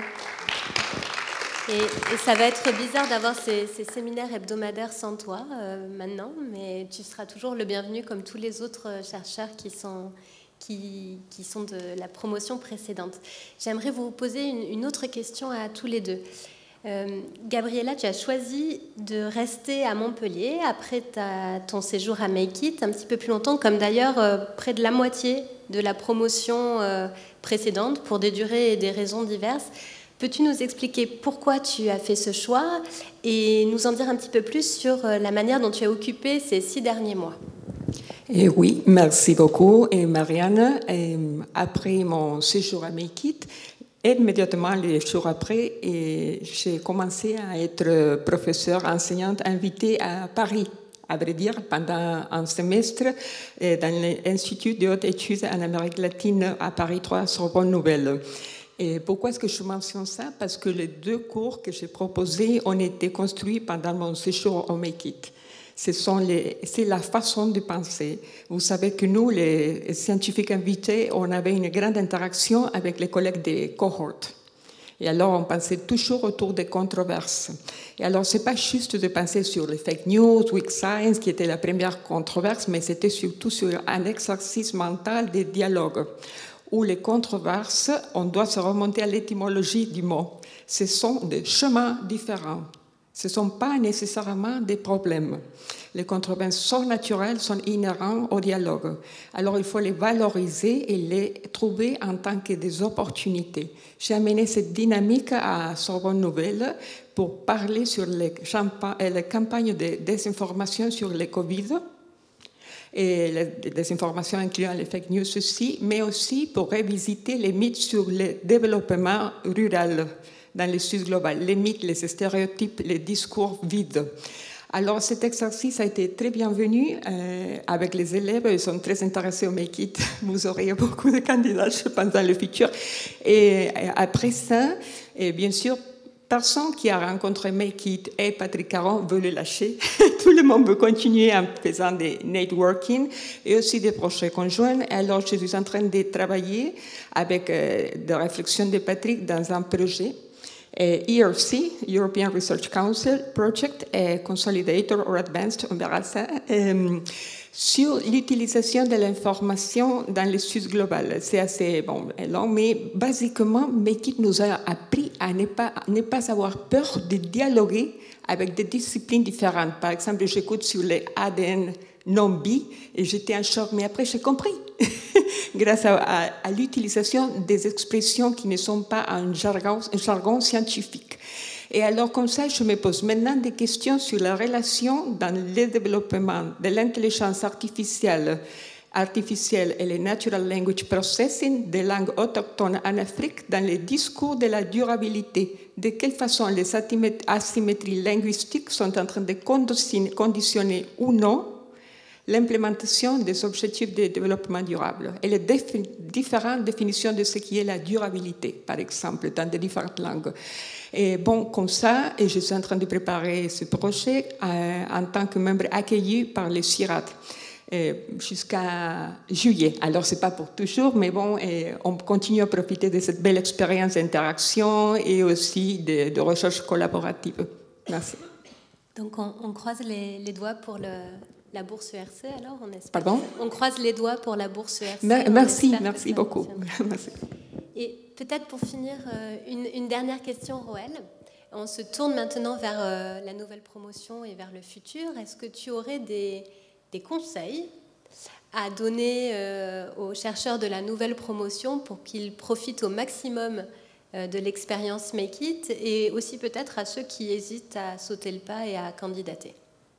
Et, et ça va être bizarre d'avoir ces, ces séminaires hebdomadaires sans toi euh, maintenant, mais tu seras toujours le bienvenu comme tous les autres chercheurs qui sont, qui, qui sont de la promotion précédente. J'aimerais vous poser une, une autre question à tous les deux. Euh, Gabriela, tu as choisi de rester à Montpellier après ta, ton séjour à Make It un petit peu plus longtemps, comme d'ailleurs euh, près de la moitié de la promotion euh, précédente, pour des durées et des raisons diverses. Peux-tu nous expliquer pourquoi tu as fait ce choix et nous en dire un petit peu plus sur la manière dont tu as occupé ces six derniers mois? Et oui, merci beaucoup. Et Marianne, et après mon séjour à Make It, immédiatement les jours après, j'ai commencé à être professeure enseignante invitée à Paris, à vrai dire, pendant un semestre dans l'Institut de haute études en Amérique latine à Paris trois, Sorbonne Nouvelle. Et pourquoi est-ce que je mentionne ça? Parce que les deux cours que j'ai proposés ont été construits pendant mon séjour au Make It. C'est la façon de penser. Vous savez que nous, les scientifiques invités, on avait une grande interaction avec les collègues des cohortes. Et alors, on pensait toujours autour des controverses. Et alors, ce n'est pas juste de penser sur les fake news, weak science, qui était la première controverse, mais c'était surtout sur un exercice mental de dialogue, où les controverses, on doit se remonter à l'étymologie du mot. Ce sont des chemins différents. Ce ne sont pas nécessairement des problèmes. Les controverses sont naturelles, sont inhérentes au dialogue. Alors, il faut les valoriser et les trouver en tant que des opportunités. J'ai amené cette dynamique à Sorbonne Nouvelle pour parler sur les, les campagnes de désinformation sur le Covid, et les désinformations incluant les fake news aussi, mais aussi pour revisiter les mythes sur le développement rural dans le Sud global, les mythes, les stéréotypes, les discours vides. Alors cet exercice a été très bienvenu euh, avec les élèves, ils sont très intéressés au Make It, vous aurez beaucoup de candidats je pense dans le futur. Et après ça, et bien sûr, personne qui a rencontré Make It et Patrick Caron veut le lâcher. Tout le monde veut continuer en faisant des networking et aussi des projets conjoints. Alors, je suis en train de travailler avec euh, des réflexions de Patrick dans un projet. E R C, European Research Council Project, et Consolidator or Advanced, on verra ça, euh, sur l'utilisation de l'information dans le Sud global. C'est assez bon, long, mais basiquement, Make It nous a appris à ne pas, à ne pas avoir peur de dialoguer avec des disciplines différentes. Par exemple, j'écoute sur les A D N non-bi et j'étais en choc, mais après j'ai compris. Grâce à, à, à l'utilisation des expressions qui ne sont pas un jargon, un jargon scientifique. Et alors, comme ça, je me pose maintenant des questions sur la relation dans le développement de l'intelligence artificielle, artificielle et le natural language processing des langues autochtones en Afrique dans les discours de la durabilité. De quelle façon les asymétries linguistiques sont en train de conditionner ou non l'implémentation des objectifs de développement durable et les défi- différentes définitions de ce qui est la durabilité, par exemple, dans les différentes langues. Et bon, comme ça, et je suis en train de préparer ce projet euh, en tant que membre accueilli par le C I R A D euh, jusqu'à juillet. Alors, ce n'est pas pour toujours, mais bon, et on continue à profiter de cette belle expérience d'interaction et aussi de, de recherche collaborative. Merci. Donc, on, on croise les, les doigts pour le... La bourse E R C, alors, on espère. Pardon ? On croise les doigts pour la bourse E R C. Merci, merci beaucoup. Merci. Et peut-être pour finir, une, une dernière question, Roel. On se tourne maintenant vers la nouvelle promotion et vers le futur. Est-ce que tu aurais des, des conseils à donner aux chercheurs de la nouvelle promotion pour qu'ils profitent au maximum de l'expérience Make It et aussi peut-être à ceux qui hésitent à sauter le pas et à candidater ?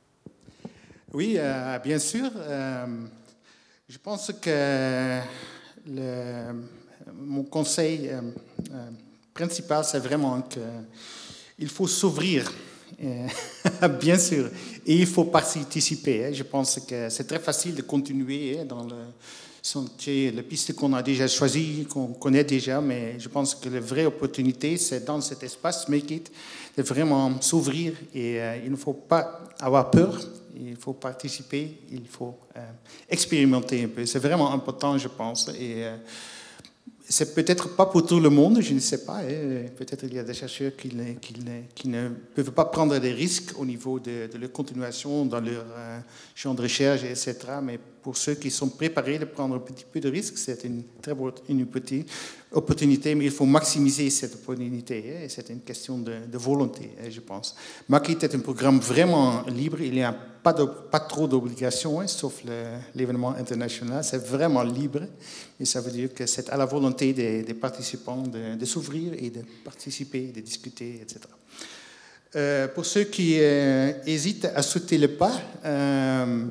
Oui, euh, bien sûr. Euh, je pense que le, mon conseil euh, euh, principal, c'est vraiment qu'il faut s'ouvrir, euh, bien sûr, et il faut participer. Hein. Je pense que c'est très facile de continuer hein, dans le sentier, la piste qu'on a déjà choisie, qu'on connaît déjà, mais je pense que la vraie opportunité, c'est dans cet espace Make It, de vraiment s'ouvrir et euh, il ne faut pas avoir peur. Il faut participer, il faut euh, expérimenter un peu. C'est vraiment important, je pense. Et euh, c'est peut-être pas pour tout le monde, je ne sais pas. Hein. Peut-être il y a des chercheurs qui ne, qui, ne, qui ne peuvent pas prendre des risques au niveau de, de leur continuation dans leur euh, champ de recherche, et cetera. Mais pour ceux qui sont préparés de prendre un petit peu de risques, c'est une très bonne une petite opportunité, mais il faut maximiser cette opportunité. Hein. C'est une question de, de volonté, hein, je pense. Make It est un programme vraiment libre. Il n'y a pas, de, pas trop d'obligations, hein, sauf l'événement international. C'est vraiment libre. Et ça veut dire que c'est à la volonté des, des participants de, de s'ouvrir et de participer, de discuter, et cetera. Euh, pour ceux qui euh, hésitent à sauter le pas, euh,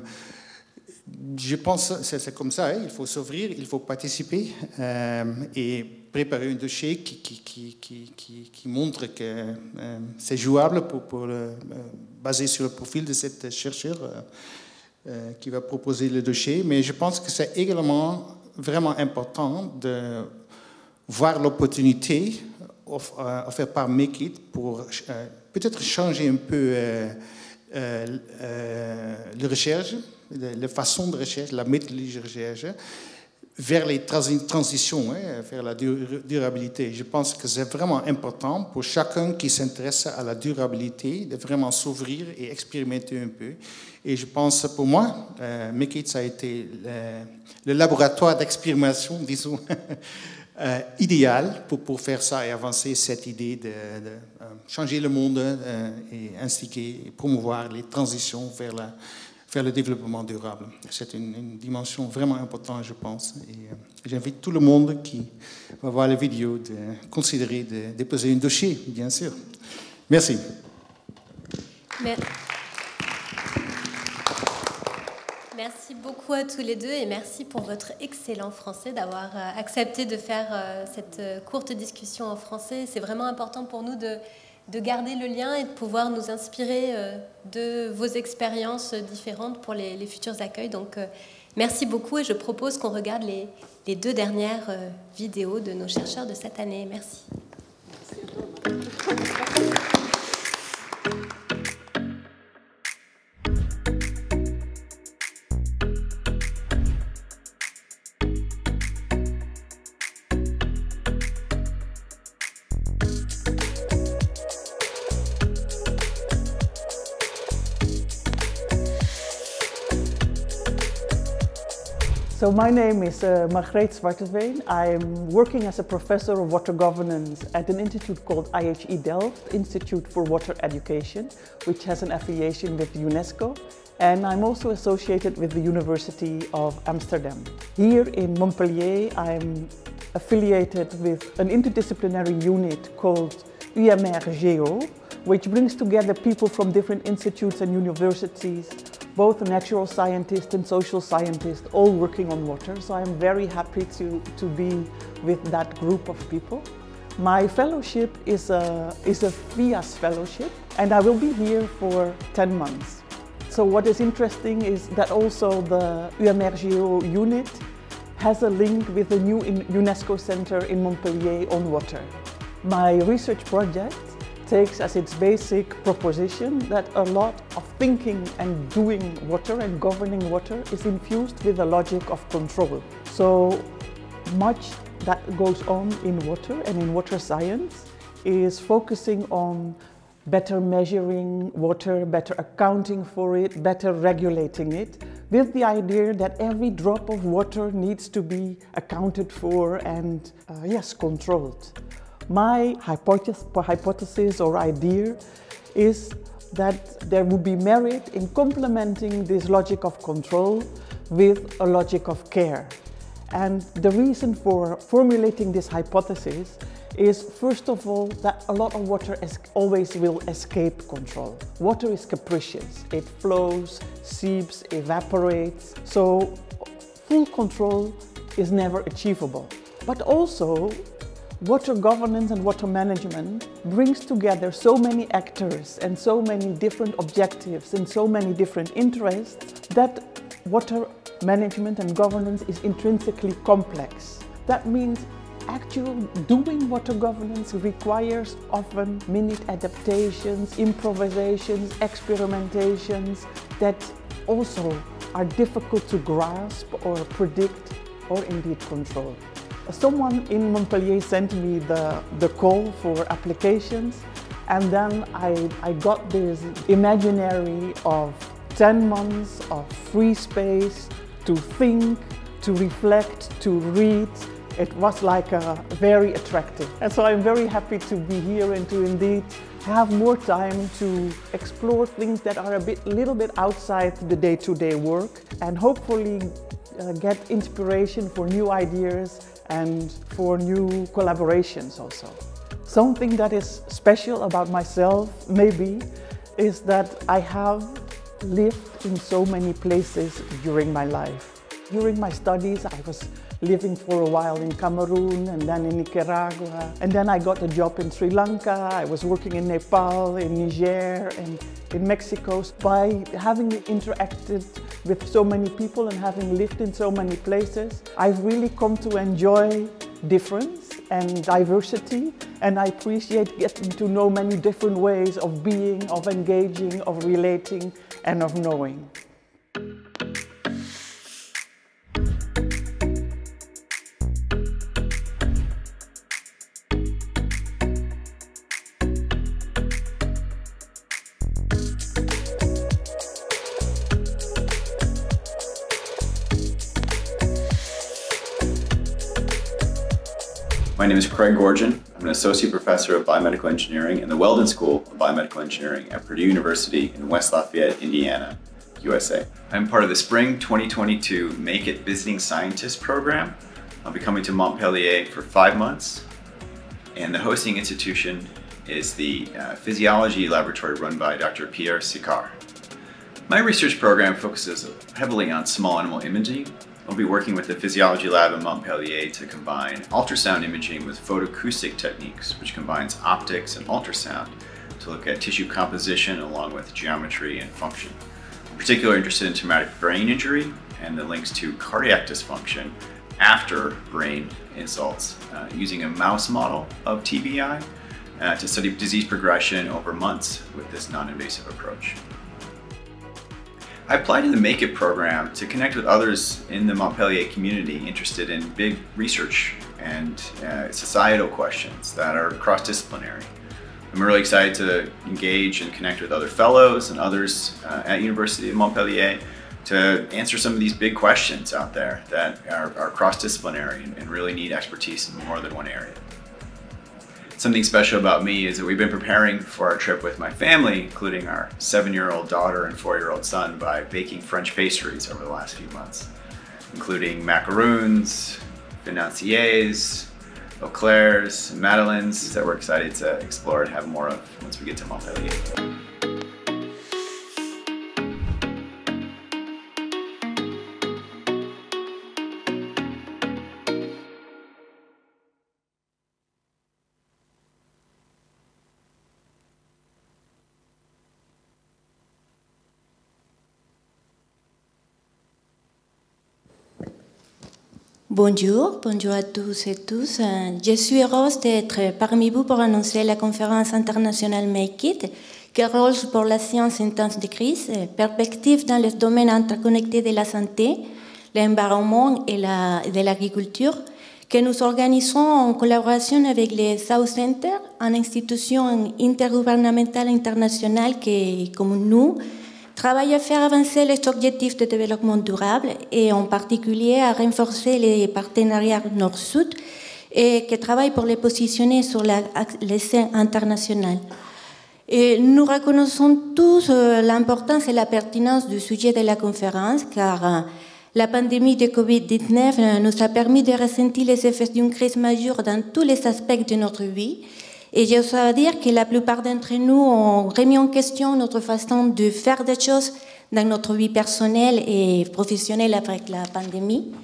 je pense que c'est comme ça, hein, il faut s'ouvrir, il faut participer euh, et préparer un dossier qui, qui, qui, qui, qui, qui montre que euh, c'est jouable pour, pour euh, basé sur le profil de cette chercheur euh, euh, qui va proposer le dossier. Mais je pense que c'est également vraiment important de voir l'opportunité offerte par Make It pour euh, peut-être changer un peu euh, euh, euh, la recherche, la façon de recherche, la méthodologie de recherche, vers les transitions, hein, vers la durabilité. Je pense que c'est vraiment important pour chacun qui s'intéresse à la durabilité de vraiment s'ouvrir et expérimenter un peu. Et je pense, pour moi, euh, Make It, ça a été le, le laboratoire d'expérimentation, disons, euh, idéal pour, pour faire ça et avancer cette idée de, de euh, changer le monde euh, et instiguer et promouvoir les transitions vers la vers le développement durable. C'est une, une dimension vraiment importante, je pense. Et euh, j'invite tout le monde qui va voir la vidéo de considérer de déposer un dossier, bien sûr. Merci. Merci. Merci beaucoup à tous les deux et merci pour votre excellent français, d'avoir accepté de faire cette courte discussion en français. C'est vraiment important pour nous de, de garder le lien et de pouvoir nous inspirer de vos expériences différentes pour les, les futurs accueils. Donc, merci beaucoup et je propose qu'on regarde les, les deux dernières vidéos de nos chercheurs de cette année. Merci. So my name is uh, Margreet Zwarteveen. I'm working as a professor of water governance at an institute called I H E Delft, Institute for Water Education, which has an affiliation with UNESCO. And I'm also associated with the University of Amsterdam. Here in Montpellier, I'm affiliated with an interdisciplinary unit called U M R Geo, which brings together people from different institutes and universities, both natural scientists and social scientists, all working on water. So I'm very happy to, to be with that group of people. My fellowship is a, is a FIAS fellowship, and I will be here for ten months. So what is interesting is that also the U M R Geo unit has a link with the new UNESCO Center in Montpellier on water. My research project takes as its basic proposition that a lot of thinking and doing water and governing water is infused with the logic of control. So much that goes on in water and in water science is focusing on better measuring water, better accounting for it, better regulating it, with the idea that every drop of water needs to be accounted for and, uh, yes, controlled. My hypothesis, hypothesis or idea is that there would be merit in complementing this logic of control with a logic of care. And the reason for formulating this hypothesis is, first of all, that a lot of water always will escape control. Water is capricious. It flows, seeps, evaporates. So full control is never achievable. But also, water governance and water management brings together so many actors and so many different objectives and so many different interests that water management and governance is intrinsically complex. That means actual doing water governance requires often minute adaptations, improvisations, experimentations that also are difficult to grasp or predict or indeed control. Someone in Montpellier sent me the, the call for applications, and then I, I got this imaginary of ten months of free space to think, to reflect, to read. It was like a very attractive. And so I'm very happy to be here and to indeed have more time to explore things that are a bit, little bit outside the day-to-day work, and hopefully uh, get inspiration for new ideas and for new collaborations also. Something that is special about myself, maybe, is that I have lived in so many places during my life. During my studies, I was living for a while in Cameroon and then in Nicaragua. And then I got a job in Sri Lanka. I was working in Nepal, in Niger, and in Mexico. By having interacted with so many people and having lived in so many places, I've really come to enjoy difference and diversity, and I appreciate getting to know many different ways of being, of engaging, of relating, and of knowing. My name is Craig Gorgon. I'm an associate professor of biomedical engineering in the Weldon School of Biomedical Engineering at Purdue University in West Lafayette, Indiana, U S A. I'm part of the Spring twenty twenty-two Make It Visiting Scientist program. I'll be coming to Montpellier for five months, and the hosting institution is the uh, physiology laboratory run by Doctor Pierre Sicard. My research program focuses heavily on small animal imaging. I'll be working with the physiology lab in Montpellier to combine ultrasound imaging with photoacoustic techniques, which combines optics and ultrasound to look at tissue composition along with geometry and function. I'm particularly interested in traumatic brain injury and the links to cardiac dysfunction after brain insults, uh, using a mouse model of T B I uh, to study disease progression over months with this non-invasive approach. I applied to the Make It program to connect with others in the Montpellier community interested in big research and uh, societal questions that are cross-disciplinary. I'm really excited to engage and connect with other fellows and others uh, at University of Montpellier to answer some of these big questions out there that are, are cross-disciplinary and, and really need expertise in more than one area. Something special about me is that we've been preparing for our trip with my family, including our seven-year-old daughter and four-year-old son, by baking French pastries over the last few months, including macaroons, financiers, eclairs, and madeleines that we're excited to explore and have more of once we get to Montpellier. Bonjour, bonjour à tous et tous. Je suis heureuse d'être parmi vous pour annoncer la conférence internationale Make It, quel rôle pour la science en temps de crise, perspectives dans les domaines interconnectés de la santé, l'environnement et la, de l'agriculture, que nous organisons en collaboration avec le South Center, une institution intergouvernementale internationale qui, comme nous, travaille à faire avancer les objectifs de développement durable et en particulier à renforcer les partenariats Nord-Sud et qui travaille pour les positionner sur la scène internationale. Et nous reconnaissons tous l'importance et la pertinence du sujet de la conférence car la pandémie de covid dix-neuf nous a permis de ressentir les effets d'une crise majeure dans tous les aspects de notre vie. Et je dois dire que la plupart d'entre nous ont remis en question notre façon de faire des choses dans notre vie personnelle et professionnelle avec la pandémie.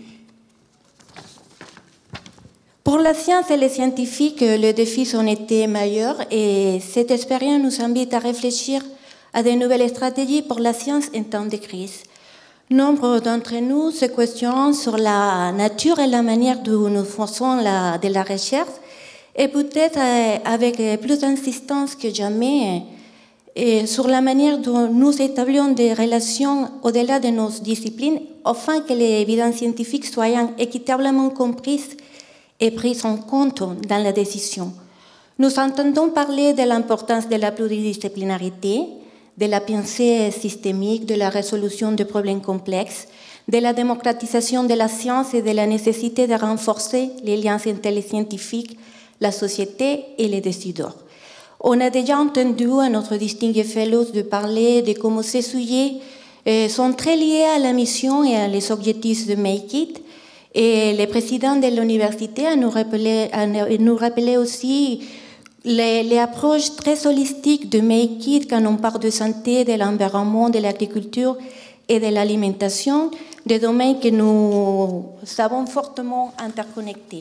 Pour la science et les scientifiques, les défis ont été majeurs et cette expérience nous invite à réfléchir à de nouvelles stratégies pour la science en temps de crise. Nombre d'entre nous se questionnent sur la nature et la manière dont nous faisons la, de la recherche. Et peut-être avec plus d'insistance que jamais et sur la manière dont nous établissons des relations au-delà de nos disciplines afin que les évidences scientifiques soient équitablement comprises et prises en compte dans la décision. Nous entendons parler de l'importance de la pluridisciplinarité, de la pensée systémique, de la résolution de problèmes complexes, de la démocratisation de la science et de la nécessité de renforcer les liens entre les scientifiques, la société et les décideurs. On a déjà entendu à notre distingué fellows de parler de comment ces sujets sont très liés à la mission et aux objectifs de Make It. Et le président de l'université a nous rappelé, a nous rappelé aussi les, les approches très holistiques de Make It quand on parle de santé, de l'environnement, de l'agriculture et de l'alimentation, des domaines que nous savons fortement interconnectés.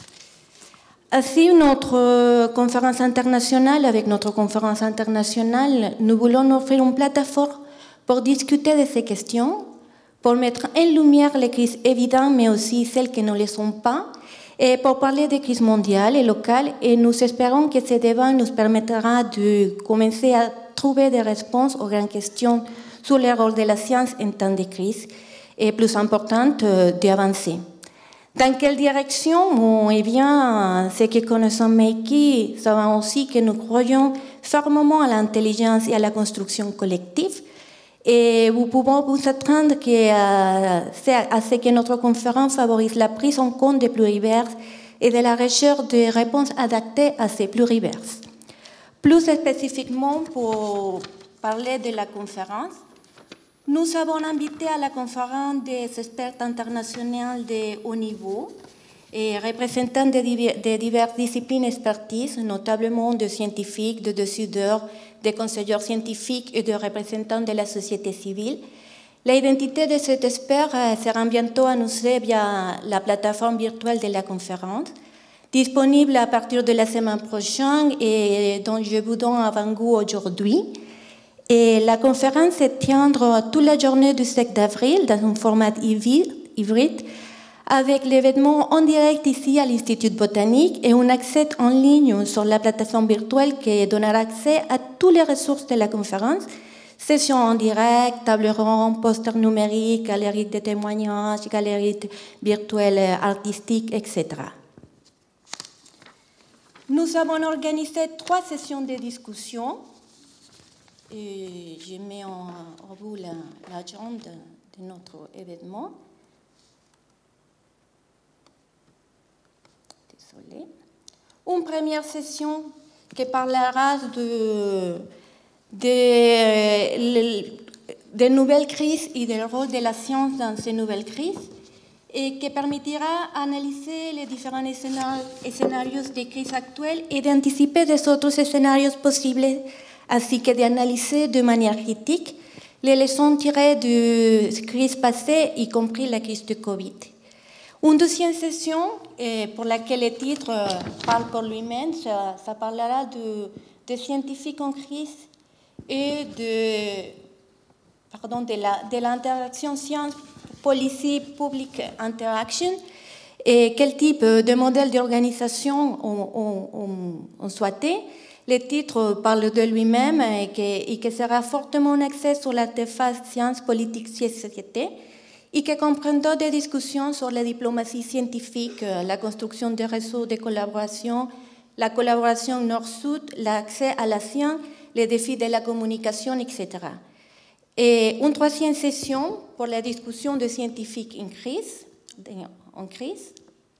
Ainsi, notre conférence internationale, avec notre conférence internationale, nous voulons offrir une plateforme pour discuter de ces questions, pour mettre en lumière les crises évidentes, mais aussi celles qui ne le sont pas, et pour parler des crises mondiales et locales. Et nous espérons que ce débat nous permettra de commencer à trouver des réponses aux grandes questions sur le rôle de la science en temps de crise, et plus importante, d'avancer. Dans quelle direction? Bon, eh bien, ceux qui connaissent Make It savent aussi que nous croyons fermement à l'intelligence et à la construction collective. Et nous pouvons vous attendre que, euh, à ce que notre conférence favorise la prise en compte des pluriverses et de la recherche de réponses adaptées à ces pluriverses. Plus spécifiquement, pour parler de la conférence, nous avons invité à la conférence des experts internationaux de haut niveau et représentants de, divers, de diverses disciplines expertises, notamment de scientifiques, de décideurs, de conseillers scientifiques et de représentants de la société civile. L'identité de cet expert sera bientôt annoncée via la plateforme virtuelle de la conférence, disponible à partir de la semaine prochaine et dont je vous donne avant-goût aujourd'hui. Et la conférence se tiendra toute la journée du sept avril dans un format hybride, avec l'événement en direct ici à l'Institut botanique et un accès en ligne sur la plateforme virtuelle qui donnera accès à toutes les ressources de la conférence, sessions en direct, table ronde, posters numériques, galeries de témoignages, galeries virtuelles artistiques, et cetera. Nous avons organisé trois sessions de discussion. Et je mets en, en vous l'agenda de notre événement. Désolée. Une première session qui parlera de, de, de nouvelles crises et du rôle de la science dans ces nouvelles crises et qui permettra d'analyser les différents scénarios des crises actuelles et d'anticiper des autres scénarios possibles, ainsi que d'analyser de manière critique les leçons tirées de crises passées, y compris la crise de Covid. Une deuxième session, pour laquelle le titre parle pour lui-même, ça, ça parlera de, de scientifiques en crise et de, pardon, de l'interaction science-policy public interaction et quel type de modèle d'organisation on, on, on, on souhaitait. Le titre parle de lui-même et que, et que sera fortement axé sur l'interface science, politique, société et qui comprendra des discussions sur la diplomatie scientifique, la construction des réseaux de collaboration, la collaboration nord-sud, l'accès à la science, les défis de la communication, et cetera. Et une troisième session pour la discussion de scientifiques en crise. En crise.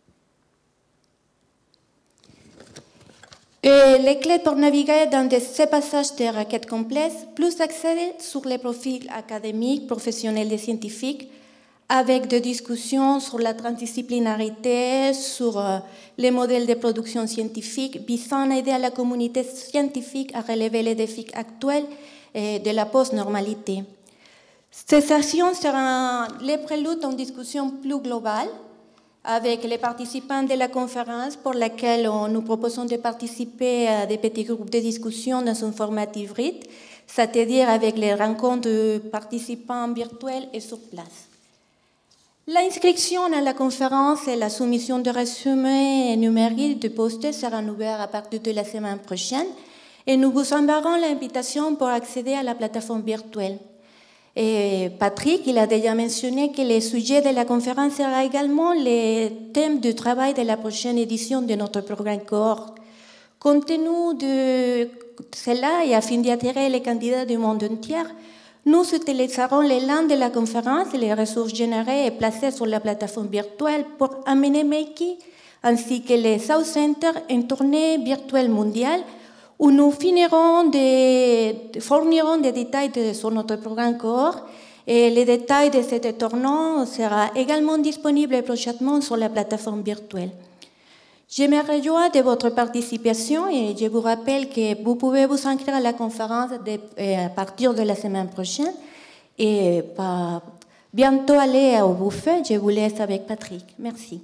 Et les clés pour naviguer dans ces passages de requêtes complexes, plus axés sur les profils académiques, professionnels et scientifiques, avec des discussions sur la transdisciplinarité, sur les modèles de production scientifique, visant à aider la communauté scientifique à relever les défis actuels de la post-normalité. Ces sessions seront les préludes d'une discussion plus globale avec les participants de la conférence pour laquelle nous proposons de participer à des petits groupes de discussion dans un format hybride, c'est-à-dire avec les rencontres de participants virtuels et sur place. L'inscription à la conférence et la soumission de résumés numériques de postes sera ouverte à partir de la semaine prochaine et nous vous enverrons l'invitation pour accéder à la plateforme virtuelle. Et Patrick, il a déjà mentionné que le sujet de la conférence sera également le thème de travail de la prochaine édition de notre programme cohorte. Compte tenu de cela et afin d'attirer les candidats du monde entier, nous utiliserons les liens de la conférence et les ressources générées et placées sur la plateforme virtuelle pour amener Meiki ainsi que les South Center en tournée virtuelle mondiale où nous finirons de, fournirons des détails de, sur notre programme cohorte et les détails de cet tournant seront également disponibles prochainement sur la plateforme virtuelle. Je me réjouis de votre participation et je vous rappelle que vous pouvez vous inscrire à la conférence de, à partir de la semaine prochaine et pas, bientôt aller au buffet. Je vous laisse avec Patrick. Merci.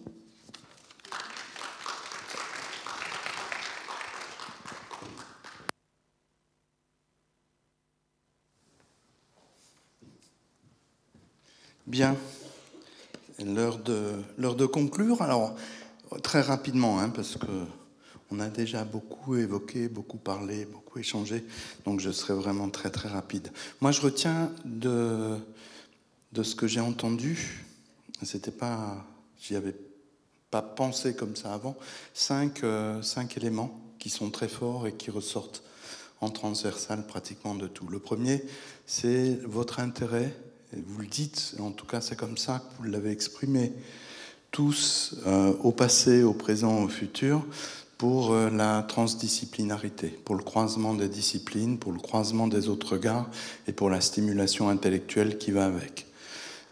Bien, l'heure de, l'heure de conclure. Alors, très rapidement, hein, parce qu'on a déjà beaucoup évoqué, beaucoup parlé, beaucoup échangé, donc je serai vraiment très très rapide. Moi, je retiens de, de ce que j'ai entendu, c'était pas, j'y avais pas pensé comme ça avant, cinq, euh, cinq éléments qui sont très forts et qui ressortent en transversal pratiquement de tout. Le premier, c'est votre intérêt. Et vous le dites, en tout cas c'est comme ça que vous l'avez exprimé, tous euh, au passé, au présent, au futur, pour euh, la transdisciplinarité, pour le croisement des disciplines, pour le croisement des autres regards et pour la stimulation intellectuelle qui va avec.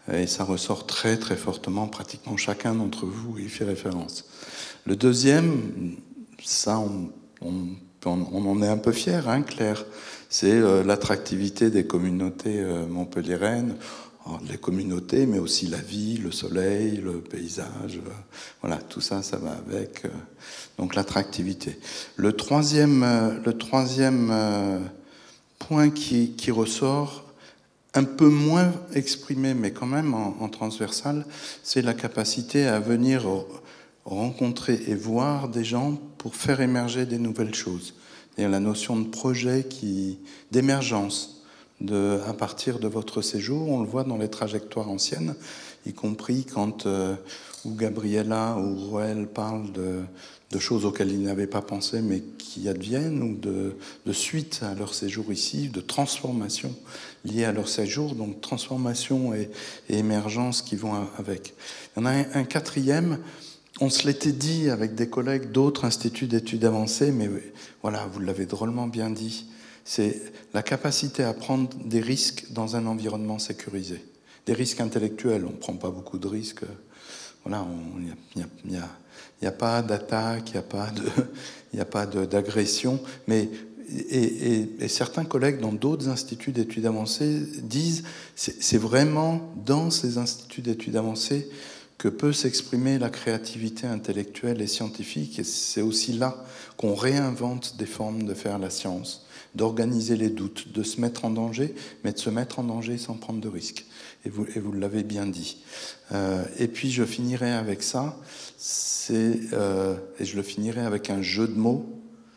Et ça ressort très très fortement, pratiquement chacun d'entre vous y fait référence. Le deuxième, ça on, on, on en est un peu fier, hein, Claire, c'est euh, l'attractivité des communautés euh, montpelliéraines, alors, les communautés, mais aussi la vie, le soleil, le paysage, euh, voilà, tout ça, ça va avec, euh, donc l'attractivité. Le troisième, euh, le troisième euh, point qui, qui ressort, un peu moins exprimé, mais quand même en, en transversal, c'est la capacité à venir rencontrer et voir des gens pour faire émerger des nouvelles choses. C'est-à-dire la notion de projet, qui, d'émergence de, à partir de votre séjour. On le voit dans les trajectoires anciennes, y compris quand euh, ou Gabriella ou Roel parlent de, de choses auxquelles ils n'avaient pas pensé, mais qui adviennent, ou de, de suite à leur séjour ici, de transformation liées à leur séjour, donc transformation et, et émergence qui vont avec. Il y en a un, un quatrième, on se l'était dit avec des collègues d'autres instituts d'études avancées, mais voilà, vous l'avez drôlement bien dit, c'est la capacité à prendre des risques dans un environnement sécurisé. Des risques intellectuels, on ne prend pas beaucoup de risques. Voilà, il n'y a, a, a, a pas d'attaque, il n'y a pas de, il n'y a pas d'agression, mais Et, et, et certains collègues dans d'autres instituts d'études avancées disent c'est c'est vraiment dans ces instituts d'études avancées que peut s'exprimer la créativité intellectuelle et scientifique, et c'est aussi là qu'on réinvente des formes de faire la science, d'organiser les doutes, de se mettre en danger, mais de se mettre en danger sans prendre de risques. Et vous, et vous l'avez bien dit. Euh, et puis je finirai avec ça, c'est, euh, et je le finirai avec un jeu de mots.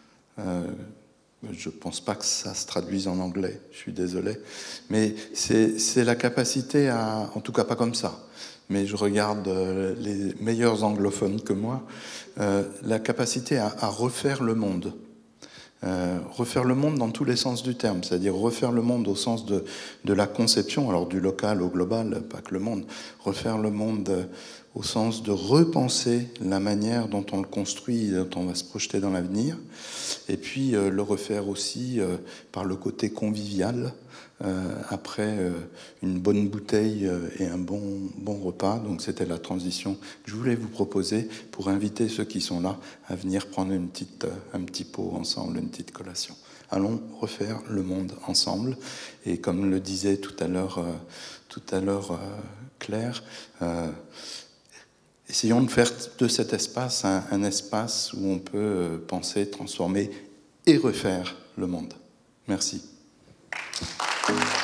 Euh, Je ne pense pas que ça se traduise en anglais, je suis désolé. Mais c'est la capacité à, en tout cas pas comme ça, mais je regarde les meilleurs anglophones que moi, euh, la capacité à, à refaire le monde. Euh, refaire le monde dans tous les sens du terme, c'est-à-dire refaire le monde au sens de, de la conception, alors du local au global, pas que le monde, refaire le monde au sens de repenser la manière dont on le construit, dont on va se projeter dans l'avenir, et puis euh, le refaire aussi euh, par le côté convivial, euh, après euh, une bonne bouteille euh, et un bon, bon repas. Donc c'était la transition que je voulais vous proposer pour inviter ceux qui sont là à venir prendre une petite, euh, un petit pot ensemble, une petite collation. Allons refaire le monde ensemble, et comme le disait tout à l'heure euh, tout à l'heure euh, Claire, euh, essayons de faire de cet espace un, un espace où on peut penser, transformer et refaire le monde. Merci.